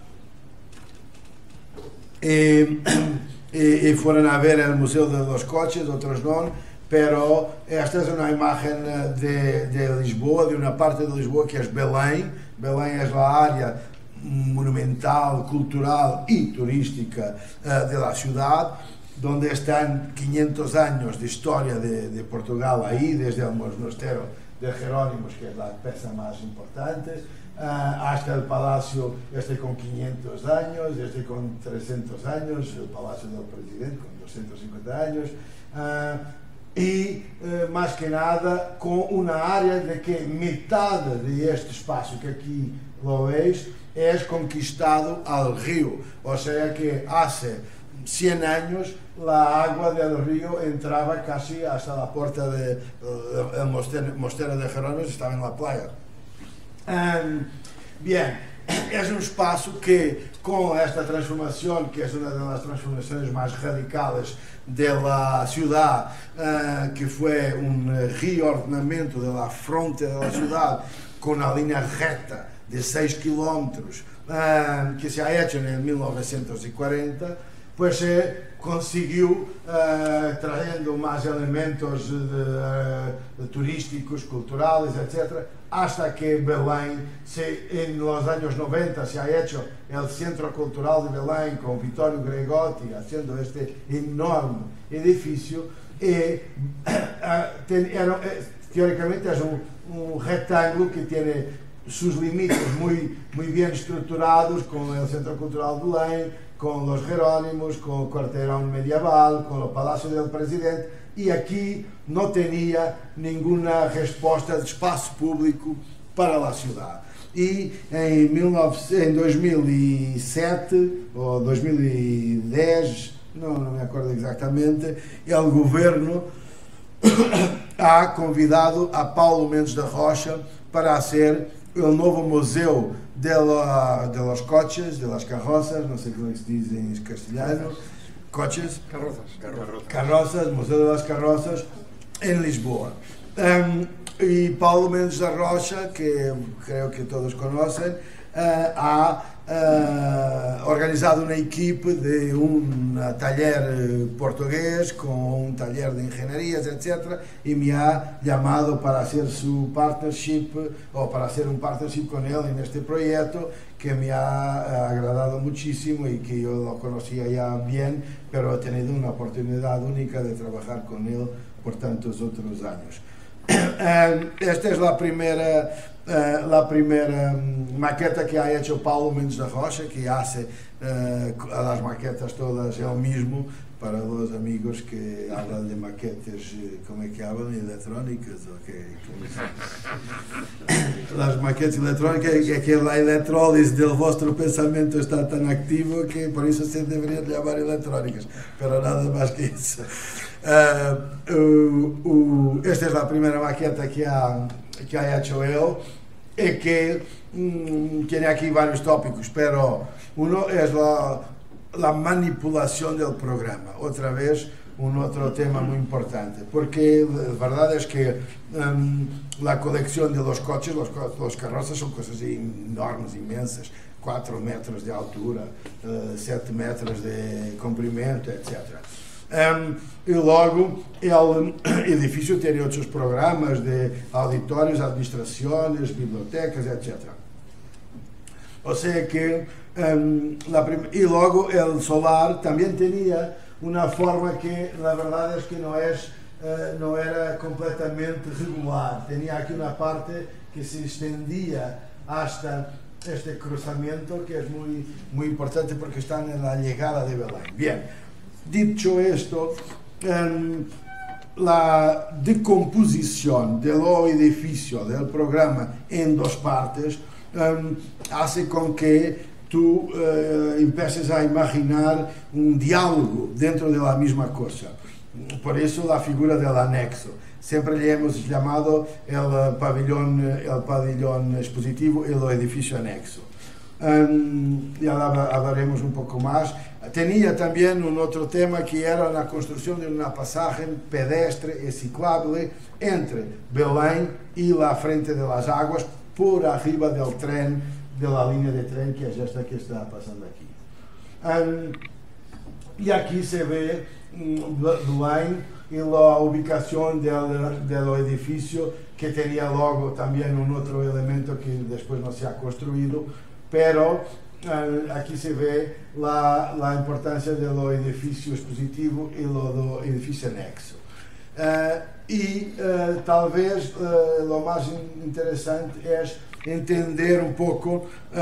E, e, e foram a ver o Museu de los Coches, outros não, pero esta é uma imagem de, de Lisboa, de uma parte de Lisboa que é Belém. Belém é a área monumental, cultural e turística uh, de la ciudad, donde están quinientos años de historia de, de Portugal ahí, desde el monasterio de Jerónimos, que es la pieza más importante, Uh, hasta el palacio este con quinientos años, este con trescientos años, el palacio del presidente con doscientos cincuenta años, uh, y uh, más que nada con una área de que mitad de este espacio que aquí lo veis es conquistado al río, o sea que hace cien años la agua del río entraba casi hasta la puerta del de, uh, monasterio de Jerónimos, estaba en la playa. Um, bien, es un espacio que con esta transformación, que es una de las transformaciones más radicales de la ciudad, uh, que fue un reordenamiento de la frontera de la ciudad con una línea recta de seis kilómetros uh, que se ha hecho en mil novecientos cuarenta, pues se eh, consiguió uh, trayendo más elementos de, uh, turísticos, culturales, etcétera, hasta que Belém, se, en los años noventa, se ha hecho el Centro Cultural de Belém con Vittorio Gregotti haciendo este enorme edificio. Y, uh, ten, era, teóricamente es un, un rectángulo que tiene sus límites muy, muy bien estructurados con el Centro Cultural de Belém, con los Jerónimos, con el cuarterón medieval, con el Palacio del Presidente y aquí no tenía ninguna respuesta de espacio público para la ciudad. Y en, en dos mil y siete o dos mil y diez, no, no me acuerdo exactamente, el gobierno ha convidado a Paulo Mendes da Rocha para hacer el nuevo museo de, la, de los coches, de las carrozas, no sé cómo se dice en castellano, coches, carrozas, carrozas, carrozas, Museo de las Carrozas, en Lisboa. Um, y Paulo Mendes da Rocha, que creo que todos conocen, uh, ha uh, organizado una equipe de un taller portugués con un taller de ingenierías, etcétera, y me ha llamado para hacer su partnership o para hacer un partnership con él en este proyecto que me ha agradado muchísimo y que yo lo conocía ya bien, pero he tenido una oportunidad única de trabajar con él por tantos otros años. Esta es la primera, uh, la primera um, maqueta que ha hecho Paulo Mendes da Rocha, que hace uh, las maquetas todas él mismo, para los amigos que hablan de maquetas, ¿cómo es que hablan? Electrónicas, ¿o qué? Las maquetas electrónicas, é que a eletrólisis del vuestro pensamento está tan activo que por eso se deberían llamar electrónicas, pero nada más que eso. Uh, uh, uh, esta es la primera maqueta que ha, que ha hecho él y que um, tiene aquí varios tópicos, pero uno es la, la manipulación del programa, otra vez un otro tema muy importante, porque la verdad es que um, la colección de los coches, los, los carrozas son cosas enormes, inmensas, cuatro metros de altura, uh, siete metros de comprimento, etcétera. Um, e logo el edifício tem outros programas de auditórios, administrações, bibliotecas, etcétera. Ou seja que um, la e logo o solar também tinha uma forma que na verdade é que não, é, uh, não era completamente regular. Tinha aqui uma parte que se estendia hasta este cruzamento que é muito, muito importante porque está na chegada de Belém. Bien. Dicho esto, um, la decomposición del edificio del programa en dos partes um, hace con que tú uh, empieces a imaginar un diálogo dentro de la misma cosa. Por eso la figura del anexo. Siempre le hemos llamado el pabellón, el pabellón expositivo y el edificio anexo. Um, ya hablaremos un poco más. Tenía también un otro tema que era la construcción de una pasaje pedestre y ciclable entre Belém y la Frente de las Aguas por arriba del tren, de la línea de tren que es esta que está pasando aquí. Um, y aquí se ve um, Belém y la ubicación del, del edificio que tenía luego también un otro elemento que después no se ha construido, pero uh, aquí se ve la, la importancia del edificio expositivo y lo del edificio anexo. Uh, y uh, tal vez uh, lo más interesante es entender un poco,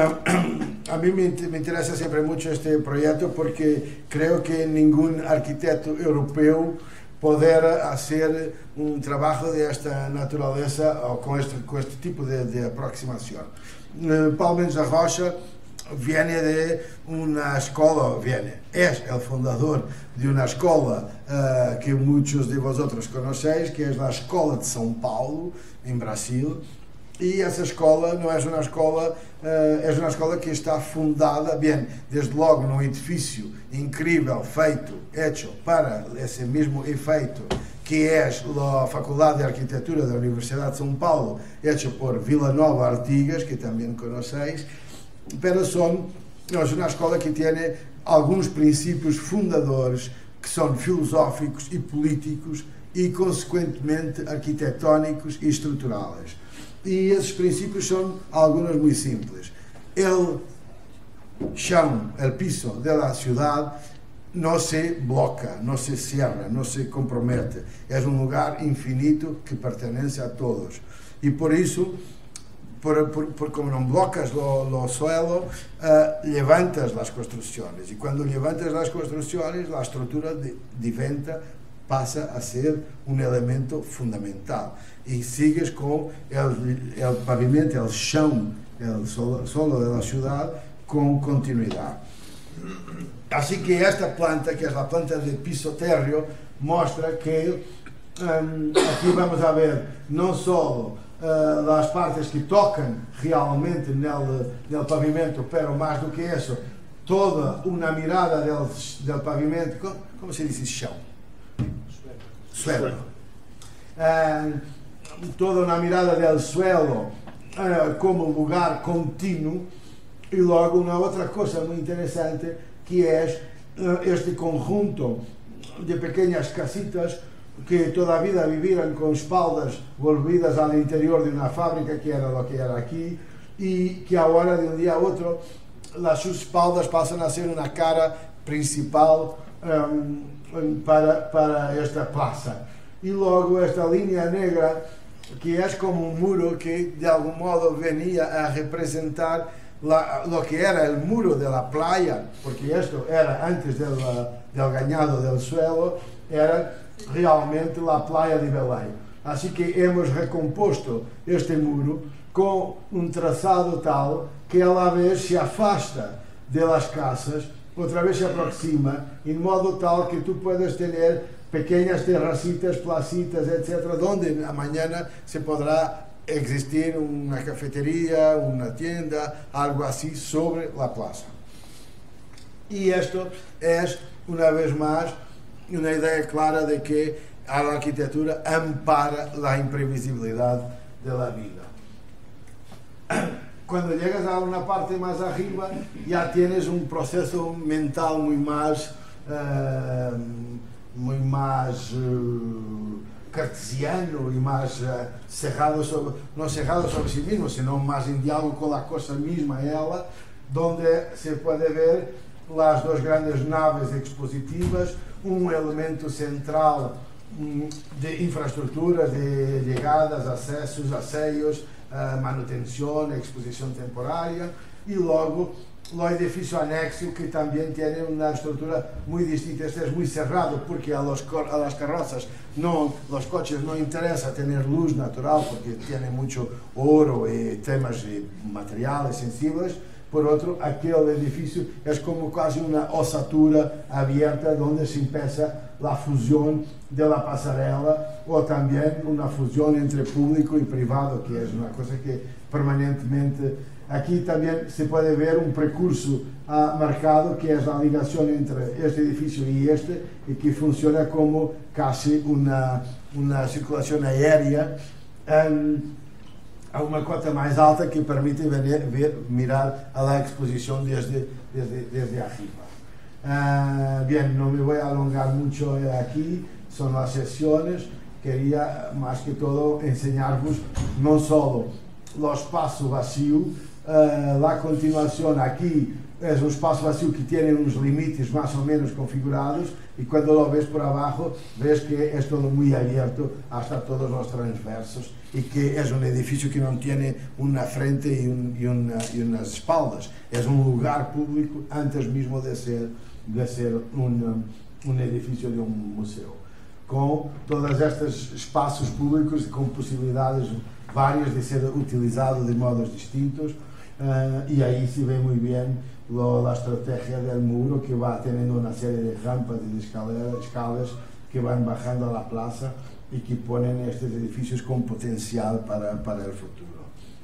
uh, a mí me, me interesa siempre mucho este proyecto porque creo que ningún arquitecto europeo poder hacer un trabajo de esta naturaleza o con este, con este tipo de, de aproximación. Uh, Paulo Mendes da Rocha viene de una escuela, viene, es el fundador de una escuela uh, que muchos de vosotros conocéis, que es la Escola de São Paulo, en Brasil, y esa escuela no es una escuela, uh, es una escuela que está fundada, bien, desde logo num edifício incrível, feito, hecho para esse mesmo efeito, que é a Faculdade de Arquitetura da Universidade de São Paulo, hecho por Vilanova Artigas, que também conheceis, pero son, es una escola que tiene algunos principios fundadores que son filosóficos y políticos y consecuentemente arquitectónicos y estruturales. Y esos principios son algunos muy simples. El chão, el piso de la ciudad no se bloca, no se cierra, no se compromete. Es un lugar infinito que pertenece a todos. Y por eso, Por, por, por como no blocas lo, lo suelo, uh, levantas las construcciones. Y cuando levantas las construcciones, la estructura de, diventa pasa a ser un elemento fundamental. Y sigues con el, el pavimento, el chão, el solo, solo de la ciudad, con continuidad. Así que esta planta, que es la planta de piso térreo, muestra que um, aquí vamos a ver no solo uh, las partes que tocan realmente en el pavimento, pero más do que eso, toda una mirada del, del pavimento, ¿cómo se dice chão? Suelo. Uh, toda una mirada del suelo uh, como lugar continuo. Y luego una otra cosa muy interesante, que es uh, este conjunto de pequeñas casitas que todavía vivían con espaldas volvidas al interior de una fábrica, que era lo que era aquí, y que ahora de un día a otro las sus espaldas pasan a ser una cara principal um, para, para esta plaza. Y luego esta línea negra, que es como un muro que de algún modo venía a representar La, lo que era el muro de la playa, porque esto era antes del, del gañado del suelo, era realmente la playa de Belém. Así que hemos recompuesto este muro con un trazado tal que a la vez se afasta de las casas, otra vez se aproxima, en modo tal que tú puedes tener pequeñas terracitas, placitas, etcétera, donde mañana se podrá existir una cafetería, una tienda, algo así sobre la plaza. Y esto es, una vez más, una idea clara de que a la arquitectura ampara la imprevisibilidad de la vida. Cuando llegas a una parte más arriba, ya tienes un proceso mental muy más, uh, muy más uh, cartesiano y más uh, cerrado sobre, no cerrado sobre sí mismo, sino más en diálogo con la cosa misma, ella, donde se puede ver las dos grandes naves expositivas, un elemento central um, de infraestructuras, de llegadas, accesos, aseios, uh, manutención, exposición temporaria, y luego el edificio anexo, que también tiene una estructura muy distinta. Este es muy cerrado porque a, los, a las carrozas, no, los coches no interesa tener luz natural porque tiene mucho oro y temas y materiales sensibles. Por otro, aquel edificio es como casi una osatura abierta donde se empieza la fusión de la pasarela, o también una fusión entre público y privado, que es una cosa que permanentemente... Aquí también se puede ver un percurso uh, marcado, que es la ligación entre este edificio y este, y que funciona como casi una, una circulación aérea um, a una cota más alta, que permite venir, ver, mirar a la exposición desde, desde, desde arriba. Uh, bien, no me voy a alongar mucho aquí, son las sesiones. Quería más que todo enseñaros no solo los espacios vacíos. Uh, la continuación aquí es un espacio vacío que tiene unos límites más o menos configurados, y cuando lo ves por abajo ves que es todo muy abierto hasta todos los transversos, y que es un edificio que no tiene una frente y, un, y, una, y unas espaldas. Es un lugar público antes mismo de ser, de ser un, un edificio de un museo, con todos estos espacios públicos con posibilidades varias de ser utilizados de modos distintos. Uh, y ahí se ve muy bien lo, la estrategia del muro, que va teniendo una serie de rampas y de escaleras, escalas que van bajando a la plaza y que ponen estos edificios con potencial para, para el futuro.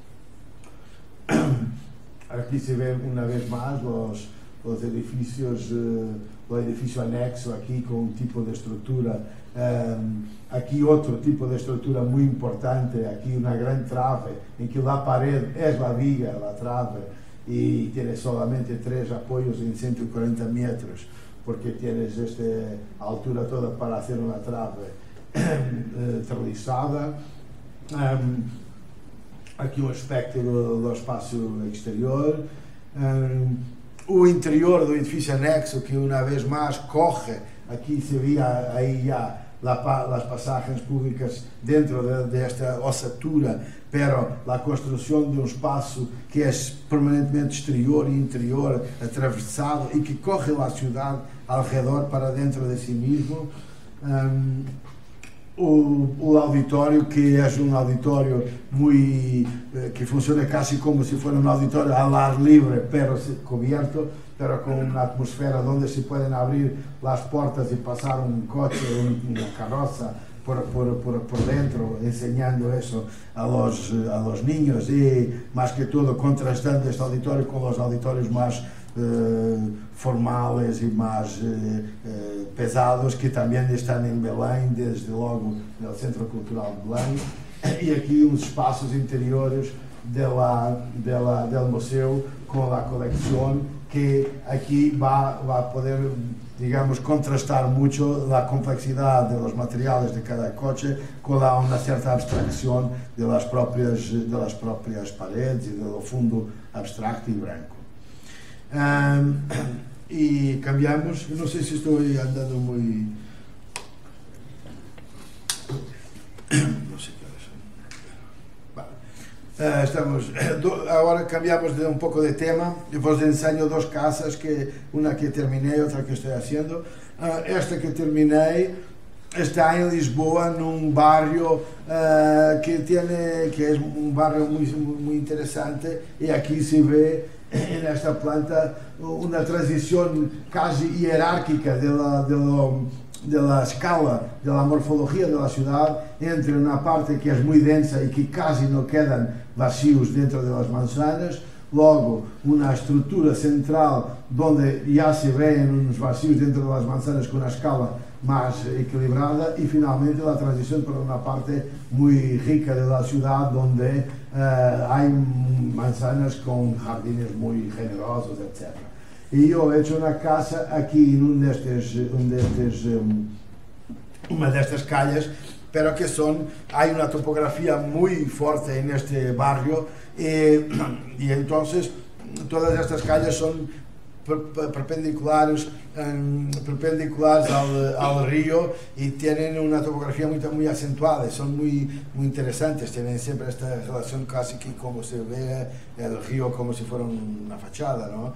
Aquí se ven una vez más los, los edificios, uh, el edificio anexo aquí con un tipo de estructura. Um, aquí otro tipo de estructura muy importante, aquí una gran trave en que la pared es la viga, la trave, y tiene solamente tres apoyos en ciento cuarenta metros, porque tienes esta altura toda para hacer una trave tralizada. Um, aquí un aspecto do, do espaço exterior. Um, o interior do edifício anexo, que una vez más corre, aquí se veía ahí ya La, las pasajes públicas dentro de, de esta osatura, pero la construcción de un espacio que es permanentemente exterior e interior, atravesado, y que corre la ciudad alrededor para dentro de sí mismo. um, o, o auditório, que é um auditório muy, que funciona casi como si fuera un auditorio al ar libre, pero cubierto, pero con una atmósfera donde se pueden abrir las puertas y pasar un coche, una carroza por, por, por, por dentro, enseñando eso a los, a los niños, y más que todo contrastando este auditorio con los auditorios más eh, formales y más eh, eh, pesados, que también están en Belém, desde logo no Centro Cultural de Belém, y aquí unos espacios interiores de la, de la, del museo con la colección, que aquí va, va a poder, digamos, contrastar mucho la complejidad de los materiales de cada coche con la, una cierta abstracción de las propias, de las propias paredes y del fondo abstracto y blanco. Um, y cambiamos, no sé si estoy andando muy... no sé qué es. Vale. Uh, estamos, do, ahora cambiamos de un poco de tema. Yo os enseño dos casas, que, una que terminé y otra que estoy haciendo. Uh, esta que terminé está en Lisboa, num barrio uh, que, tiene, que es un barrio muy, muy interesante, y aquí se ve en esta planta una transición casi jerárquica de la, de, lo, de la escala, de la morfología de la ciudad, entre una parte que es muy densa y que casi no quedan vacíos dentro de las manzanas, luego una estructura central donde ya se ven unos vacíos dentro de las manzanas con una escala más equilibrada, y finalmente la transición por una parte muy rica de la ciudad donde uh, hay manzanas con jardines muy generosos, etcétera. Y yo he hecho una casa aquí en un de estos, un de estos, um, una de estas calles, pero que son, hay una topografía muy fuerte en este barrio, y, y entonces todas estas calles son perpendiculares, um, perpendiculares al, al río, y tienen una topografía muy, muy acentuada, son muy, muy interesantes, tienen siempre esta relación casi que como se ve el río como si fuera una fachada, ¿no?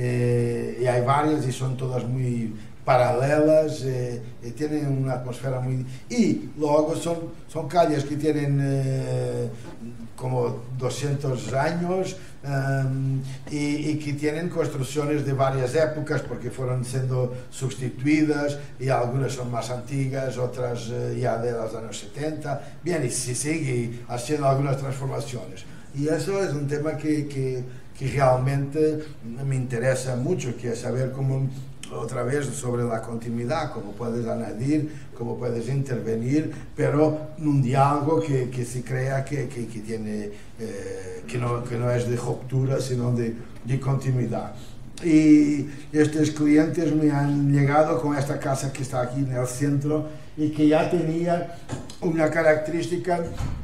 Eh, y hay varias y son todas muy paralelas, eh, y tienen una atmósfera muy... Y luego son, son calles que tienen eh, como doscientos años, um, y, y que tienen construcciones de varias épocas, porque fueron siendo sustituidas, y algunas son más antiguas, otras eh, ya de los años setenta, bien, y se sigue haciendo algunas transformaciones. Y eso es un tema que, que, que realmente me interesa mucho, que es saber cómo, otra vez, sobre la continuidad, cómo puedes añadir, cómo puedes intervenir, pero en un diálogo que, que se crea que, que, que, tiene, eh, que, no, que no es de ruptura, sino de, de continuidad. Y estos clientes me han llegado con esta casa que está aquí en el centro, y que ya tenía una característica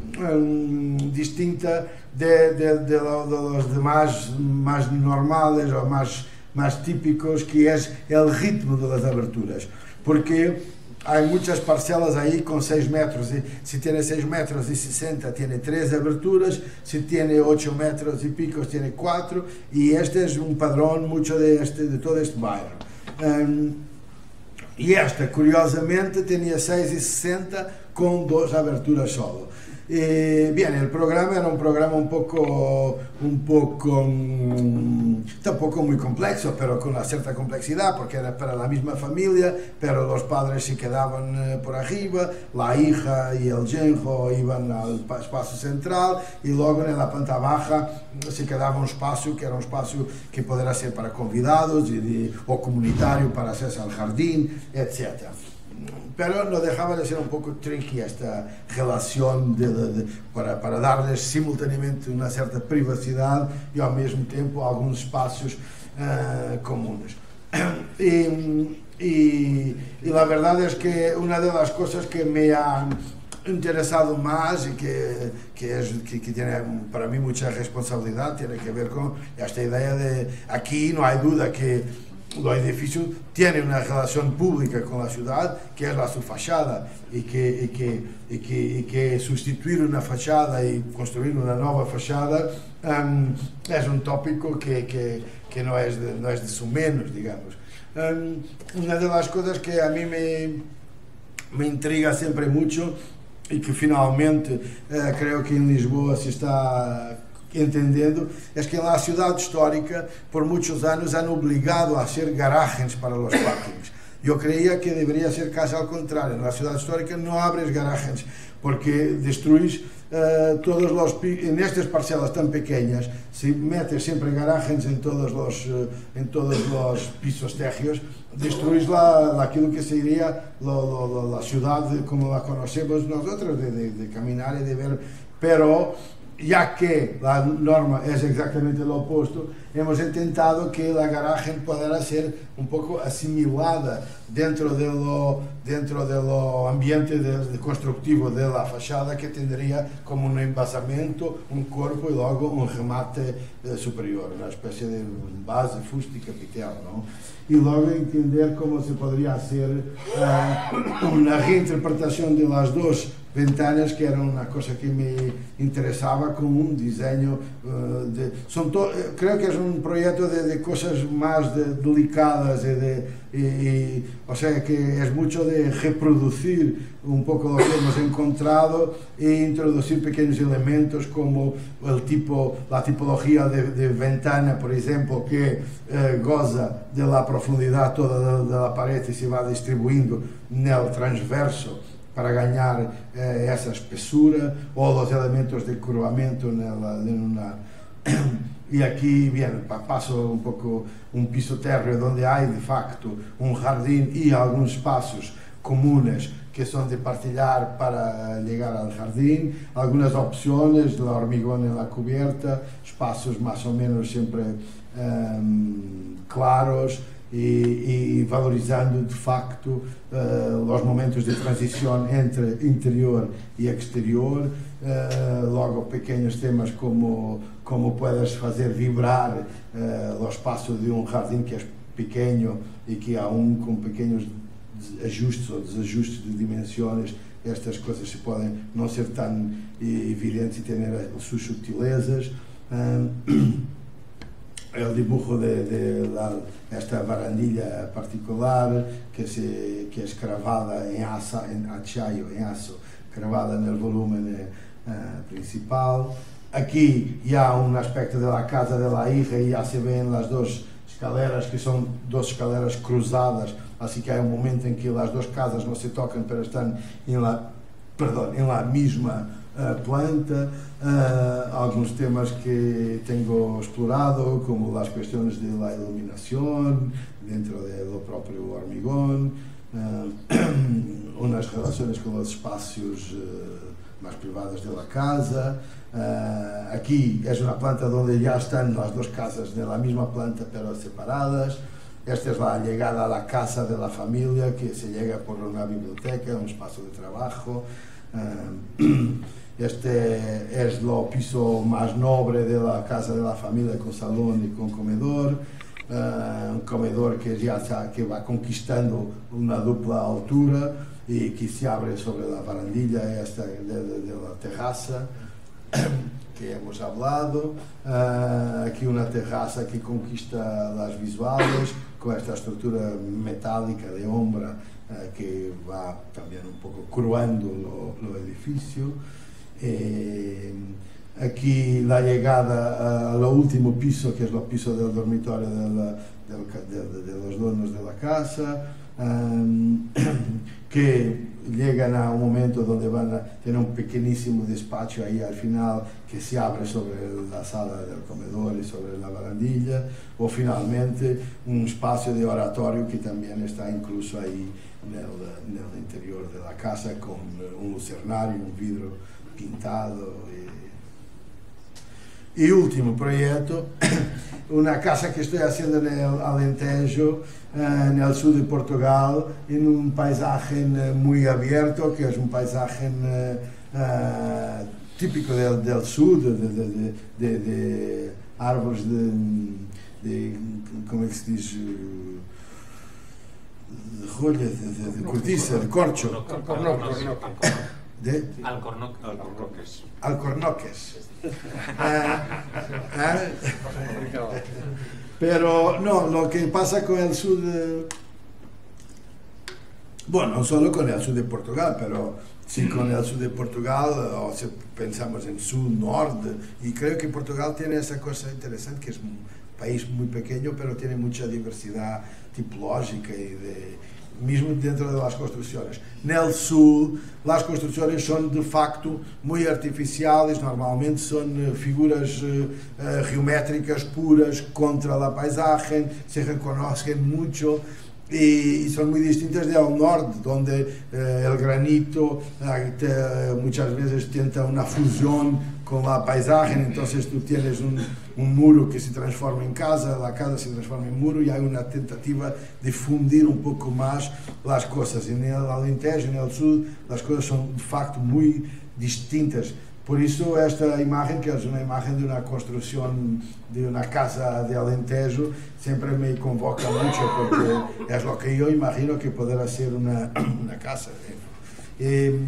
um, distinta de, de, de, lo, de los demás más normales o más, más típicos, que es el ritmo de las aberturas, porque hay muchas parcelas ahí con seis metros, y si tiene seis metros y sesenta tiene tres aberturas, si tiene ocho metros y pico tiene cuatro, y este es un padrón mucho de, este, de todo este barrio. Um, y esta, curiosamente, tenía seis y sesenta con dos aberturas solo. Eh, bien, el programa era un programa un poco, un poco, um, tampoco muy complejo, pero con una cierta complejidad, porque era para la misma familia, pero los padres se quedaban eh, por arriba, la hija y el genro iban al espacio central, y luego en la planta baja se quedaba un espacio que era un espacio que podría ser para convidados y de, o comunitario para hacerse al jardín, etcétera. Pero no dejaba de ser un poco tricky esta relación de, de, de, para, para darles simultáneamente una cierta privacidad y al mismo tiempo algunos espacios uh, comunes. Y, y, y la verdad es que una de las cosas que me han interesado más y que, que, es, que, que tiene para mí mucha responsabilidad tiene que ver con esta idea de, aquí no hay duda que el edificio tiene una relación pública con la ciudad, que es la su fachada, y que, y que, y que, y que sustituir una fachada y construir una nueva fachada um, es un tópico que, que, que no, es de, no es de su menos, digamos. Um, una de las cosas que a mí me, me intriga siempre mucho y que finalmente eh, creo que en Lisboa se está entendendo, es que en la ciudad histórica por muchos años han obligado a hacer garajes para los parkings. Yo creía que debería ser casi al contrario. En la ciudad histórica no abres garajes porque destruís uh, todos los, en estas parcelas tan pequeñas, si metes siempre garajes en todos los, uh, en todos los pisos térreos, destruís la, la, aquilo que sería lo, lo, lo, la ciudad como la conocemos nosotros, de, de, de caminar y de ver, pero ya que la norma es exactamente lo opuesto, hemos intentado que la garaje pueda ser un poco asimilada dentro de lo, dentro de lo ambiente de, de constructivo de la fachada, que tendría como un embasamento, un cuerpo y luego un remate eh, superior, una especie de base, fuste y capitel, ¿no? Y luego entender cómo se podría hacer uh, una reinterpretación de las dos ventanas, que era una cosa que me interesaba, con un diseño uh, de, son to, creo que es un proyecto de, de cosas más de, delicadas y de, y, y, o sea que es mucho de reproducir un poco lo que hemos encontrado e introducir pequeños elementos como el tipo, la tipología de, de ventana, por ejemplo, que eh, goza de la profundidad toda de, de la pared y se va distribuyendo en el transverso para ganar eh, esa espesura, o los elementos de curvamento en una... Y aquí, bien, paso un poco un piso térreo donde hay de facto un jardín y algunos espacios comunes que son de partillar para llegar al jardín, algunas opciones de hormigón en la cubierta, espacios más o menos siempre um, claros, Y, y valorizando de facto uh, los momentos de transición entre interior y exterior, uh, logo pequeños temas como como puedes fazer vibrar uh, o espaço de um jardim que é pequeno e que aún com pequenos ajustes ou desajustes de dimensões, estas coisas se podem não ser tão evidentes e ter as suas sutilezas. Uh, el dibujo de, de la, esta barandilla particular que, se, que es cravada en, asa, en acciaio, en aso, cravada en el volumen uh, principal. Aquí ya un aspecto de la casa de la hija y ya se ven las dos escaleras, que son dos escaleras cruzadas, así que hay un momento en que las dos casas no se tocan pero están en la, perdón, en la misma Uh, planta, uh, algunos temas que tengo explorado, como las cuestiones de la iluminación dentro de lo propio hormigón, uh, unas relaciones con los espacios uh, más privados de la casa. Uh, aquí es una planta donde ya están las dos casas de la misma planta pero separadas. Esta es la llegada a la casa de la familia, que se llega por una biblioteca, un espacio de trabajo. Uh, Este es lo piso más noble de la casa de la familia, con salón y con comedor, uh, un comedor que ya se, que va conquistando una dupla altura y que se abre sobre la barandilla esta de, de, de la terraza que hemos hablado. Uh, aquí una terraza que conquista las visuales con esta estructura metálica de ombra uh, que va también un poco cruando lo, lo edificio. Eh, aquí la llegada al último piso, que es el piso del dormitorio de, la, de, de, de los dueños de la casa, um, que llegan a un momento donde van a tener un pequeñísimo despacho ahí al final que se abre sobre la sala del comedor y sobre la barandilla, o finalmente un espacio de oratorio que también está incluso ahí en el, en el interior de la casa, con un lucernario, un vidrio pintado. Y, y último proyecto, una casa que estoy haciendo en el Alentejo, en el sur de Portugal, en un paisaje muy abierto, que es un paisaje uh, típico del, del sur, de, de, de, de, de árboles de, de, como é que se diz, de rolha, de, de, de cortiça, de corcho. De Alcornoque. Alcornoques. Alcornoques. Ah, ah, pero no, lo que pasa con el sur de, Bueno, no solo con el sur de Portugal, pero sí con el sur de Portugal, o si pensamos en sur, norte, y creo que Portugal tiene esa cosa interesante, que es un país muy pequeño, pero tiene mucha diversidad tipológica y de, mismo dentro de las construcciones. En el sur, las construcciones son de facto muy artificiales, normalmente son figuras uh, uh, geométricas puras contra la paisaje, se reconocen mucho. Y, y son muy distintas del norte, donde eh, el granito eh, te, muchas veces tienta una fusión con la paisaje, entonces tú tienes un, un muro que se transforma en casa, la casa se transforma en muro y hay una tentativa de fundir un poco más las cosas. En el Alentejo, en el sur, las cosas son de facto muy distintas. Por eso esta imagen, que es una imagen de una construcción de una casa de Alentejo, siempre me convoca mucho porque es lo que yo imagino que podrá ser una, una casa. Eh,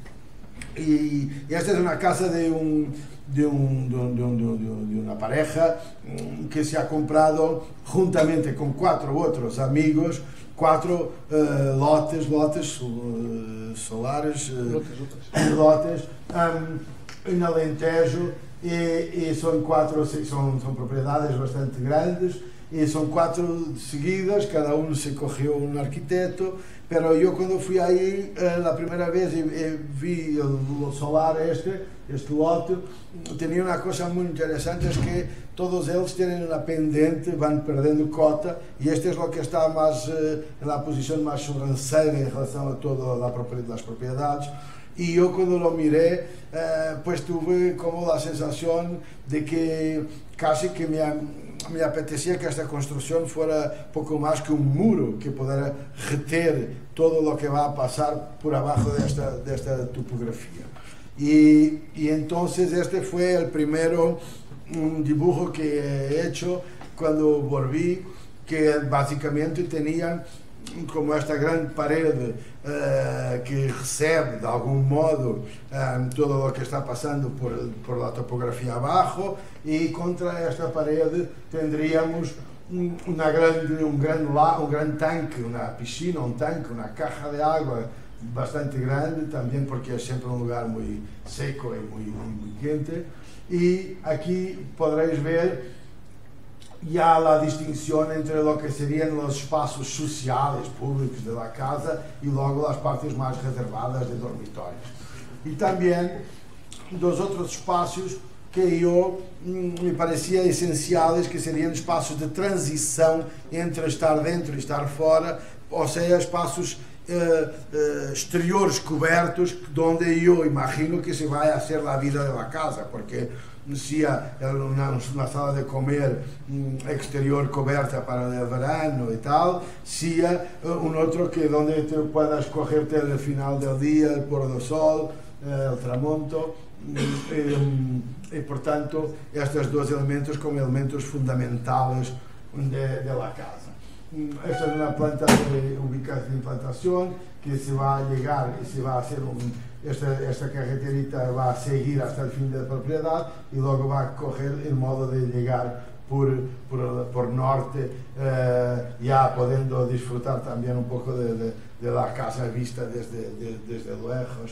y, y esta es una casa de, un, de, un, de, un, de, un, de una pareja que se ha comprado juntamente con cuatro otros amigos, cuatro uh, lotes, lotes uh, solares, uh, lotes, lotes um, en Alentejo, y, y son cuatro, son, son propiedades bastante grandes, y son cuatro seguidas, cada uno se cogió un arquitecto, pero yo cuando fui ahí uh, la primera vez y, y vi el, el solar este, este lote, tenía una cosa muy interesante, es que todos ellos tienen una pendiente, van perdiendo cota, y este es lo que está más uh, en la posición más sobranceira en relación a todas la, las propiedades. Y yo cuando lo miré, eh, pues tuve como la sensación de que casi que me, me apetecía que esta construcción fuera poco más que un muro que pudiera reter todo lo que va a pasar por abajo de esta, de esta topografía. Y, y entonces este fue el primero un dibujo que he hecho cuando volví, que básicamente tenían como esta gran pared uh, que recebe de algún modo um, todo lo que está pasando por, por la topografía abajo, y contra esta pared tendríamos un, una grande, un, gran la, un gran tanque, una piscina, un tanque, una caja de agua bastante grande también, porque es siempre un lugar muy seco y muy, muy, muy quente. Y aquí podréis ver ya la distinción entre lo que serían los espacios sociales públicos de la casa y luego las partes más reservadas de dormitorios. Y también dos otros espacios que yo mm, me parecía esenciales, que serían espacios de transição entre estar dentro y estar fora, ou seja, espacios eh, eh, exteriores cobertos, donde yo imagino que se vaya a hacer la vida de la casa, porque si hay una, una sala de comer mm, exterior coberta para el verano y tal, si hay un otro que donde te puedas cogerte el final del día, el pôr do sol, el tramonto, y, y por tanto estos dos elementos como elementos fundamentales de, de la casa. Esta es una planta de ubicación de implantación que se va a llegar y se va a hacer un, esta, esta carreterita va a seguir hasta el fin de la propiedad y luego va a coger el modo de llegar por, por, por norte, eh, ya pudiendo disfrutar también un poco de, de, de la casa vista desde, de, desde lejos.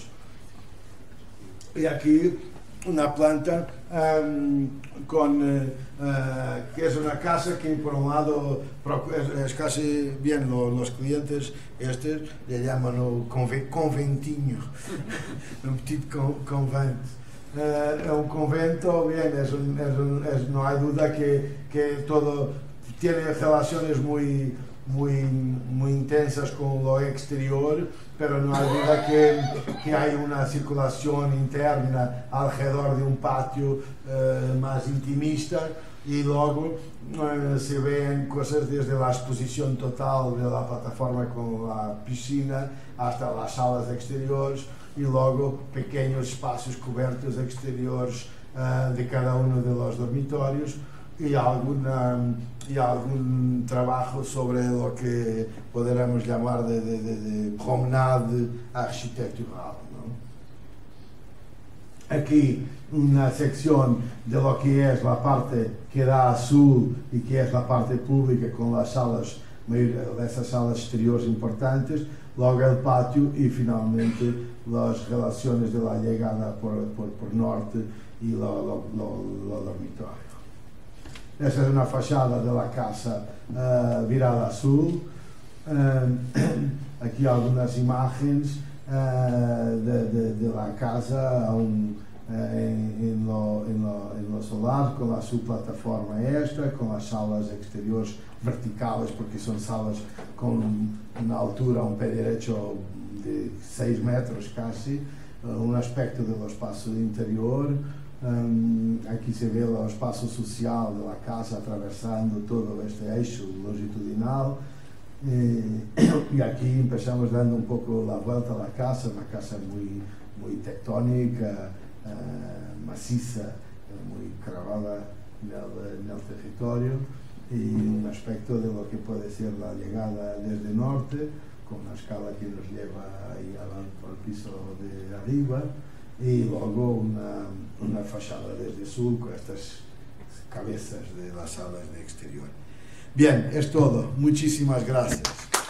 Y aquí una planta um, con, uh, uh, que es una casa que por un lado es, es casi bien lo, los clientes estos le llaman un conve, conventinho, un petit convent. Uh, un convento, bien, es un, es un, es, no hay duda que, que todo tiene relaciones muy, muy, muy intensas con lo exterior, pero no hay duda que, que hay una circulación interna alrededor de un patio eh, más intimista, y luego eh, se ven cosas desde la exposición total de la plataforma con la piscina hasta las salas exteriores, y luego pequeños espacios cubiertos exteriores eh, de cada uno de los dormitorios, y alguna, y algún trabajo sobre lo que podríamos llamar de, de, de, de promenade arquitectural, ¿no? Aquí una sección de lo que es la parte que da a sur y que es la parte pública con las salas, mayoría de esas salas exteriores importantes. luego el patio y finalmente las relaciones de la llegada por, por, por norte y lo, lo, lo, lo dormitorio. Esa es una fachada de la casa uh, virada a sur. Uh, aquí algunas imágenes uh, de, de, de la casa aún, uh, en, en, lo, en, lo, en lo solar, con la su plataforma extra, con las salas exteriores verticales, porque son salas con una altura, un pie derecho de seis metros casi, uh, un aspecto del espacio interior. Um, aquí se ve el espacio social de la casa atravesando todo este eixo longitudinal y, y aquí empezamos dando un poco la vuelta a la casa, una casa muy, muy tectónica, uh, maciza, muy cravada en el, en el territorio y un aspecto de lo que puede ser la llegada desde norte con una escala que nos lleva ahí al, al piso de arriba y luego una, una fachada desde sur con estas cabezas de las salas de exterior. Bien, es todo. Muchísimas gracias.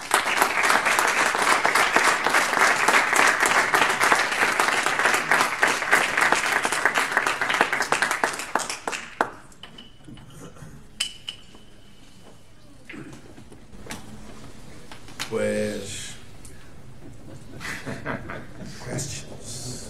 Pues... questions.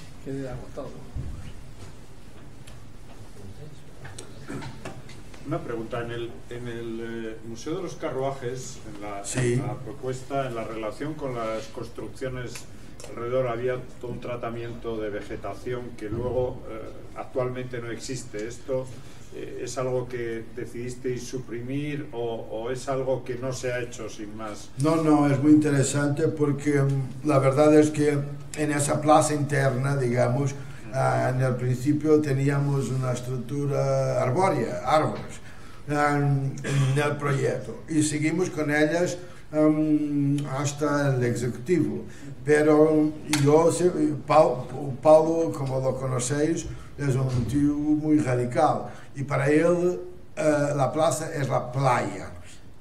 Una pregunta, en el, en el eh, Museo de los Carruajes, en la, sí. en la propuesta, en la relación con las construcciones alrededor, había todo un tratamiento de vegetación que luego eh, actualmente no existe. ¿Esto eh, es algo que decidisteis suprimir o, o es algo que no se ha hecho sin más? No, no, es muy interesante porque um, la verdad es que en esa plaza interna, digamos, uh, en el principio teníamos una estructura arbórea, árboles, um, en el proyecto y seguimos con ellas um, hasta el ejecutivo. Pero yo, Paulo, Paulo, como lo conocéis, es un tío muy radical y para él uh, la plaza es la playa.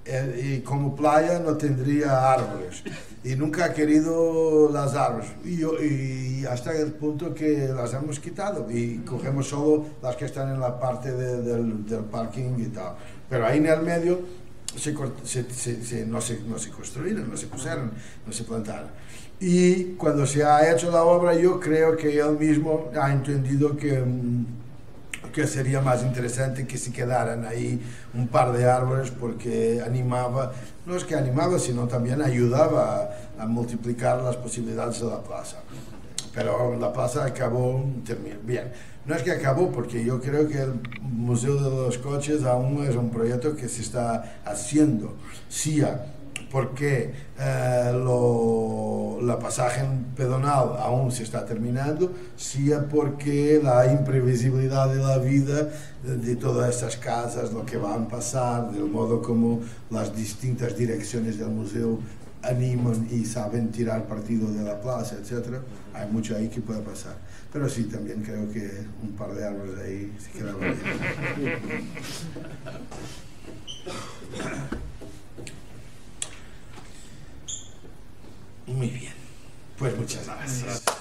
Y como playa no tendría árboles y nunca ha querido las árboles y, yo, y hasta el punto que las hemos quitado y cogemos solo las que están en la parte de, del, del parking y tal, pero ahí en el medio se, se, se, se, no, se, no se construyeron, no se pusieron, no se plantaron y cuando se ha hecho la obra yo creo que él mismo ha entendido que que sería más interesante que se quedaran ahí un par de árboles porque animaba, no es que animaba, sino también ayudaba a, a multiplicar las posibilidades de la plaza. Pero la plaza acabó bien. No es que acabó, porque yo creo que el Museo de los Coches aún es un proyecto que se está haciendo. Sí, porque eh, lo, la pasaje pedonal aún se está terminando, sí porque la imprevisibilidad de la vida, de, de todas estas casas, lo que van a pasar, del modo como las distintas direcciones del museo animan y saben tirar partido de la plaza, etcétera. Hay mucho ahí que puede pasar. Pero sí, también creo que un par de árboles ahí se quedaban bien. Muy bien, pues muchas gracias.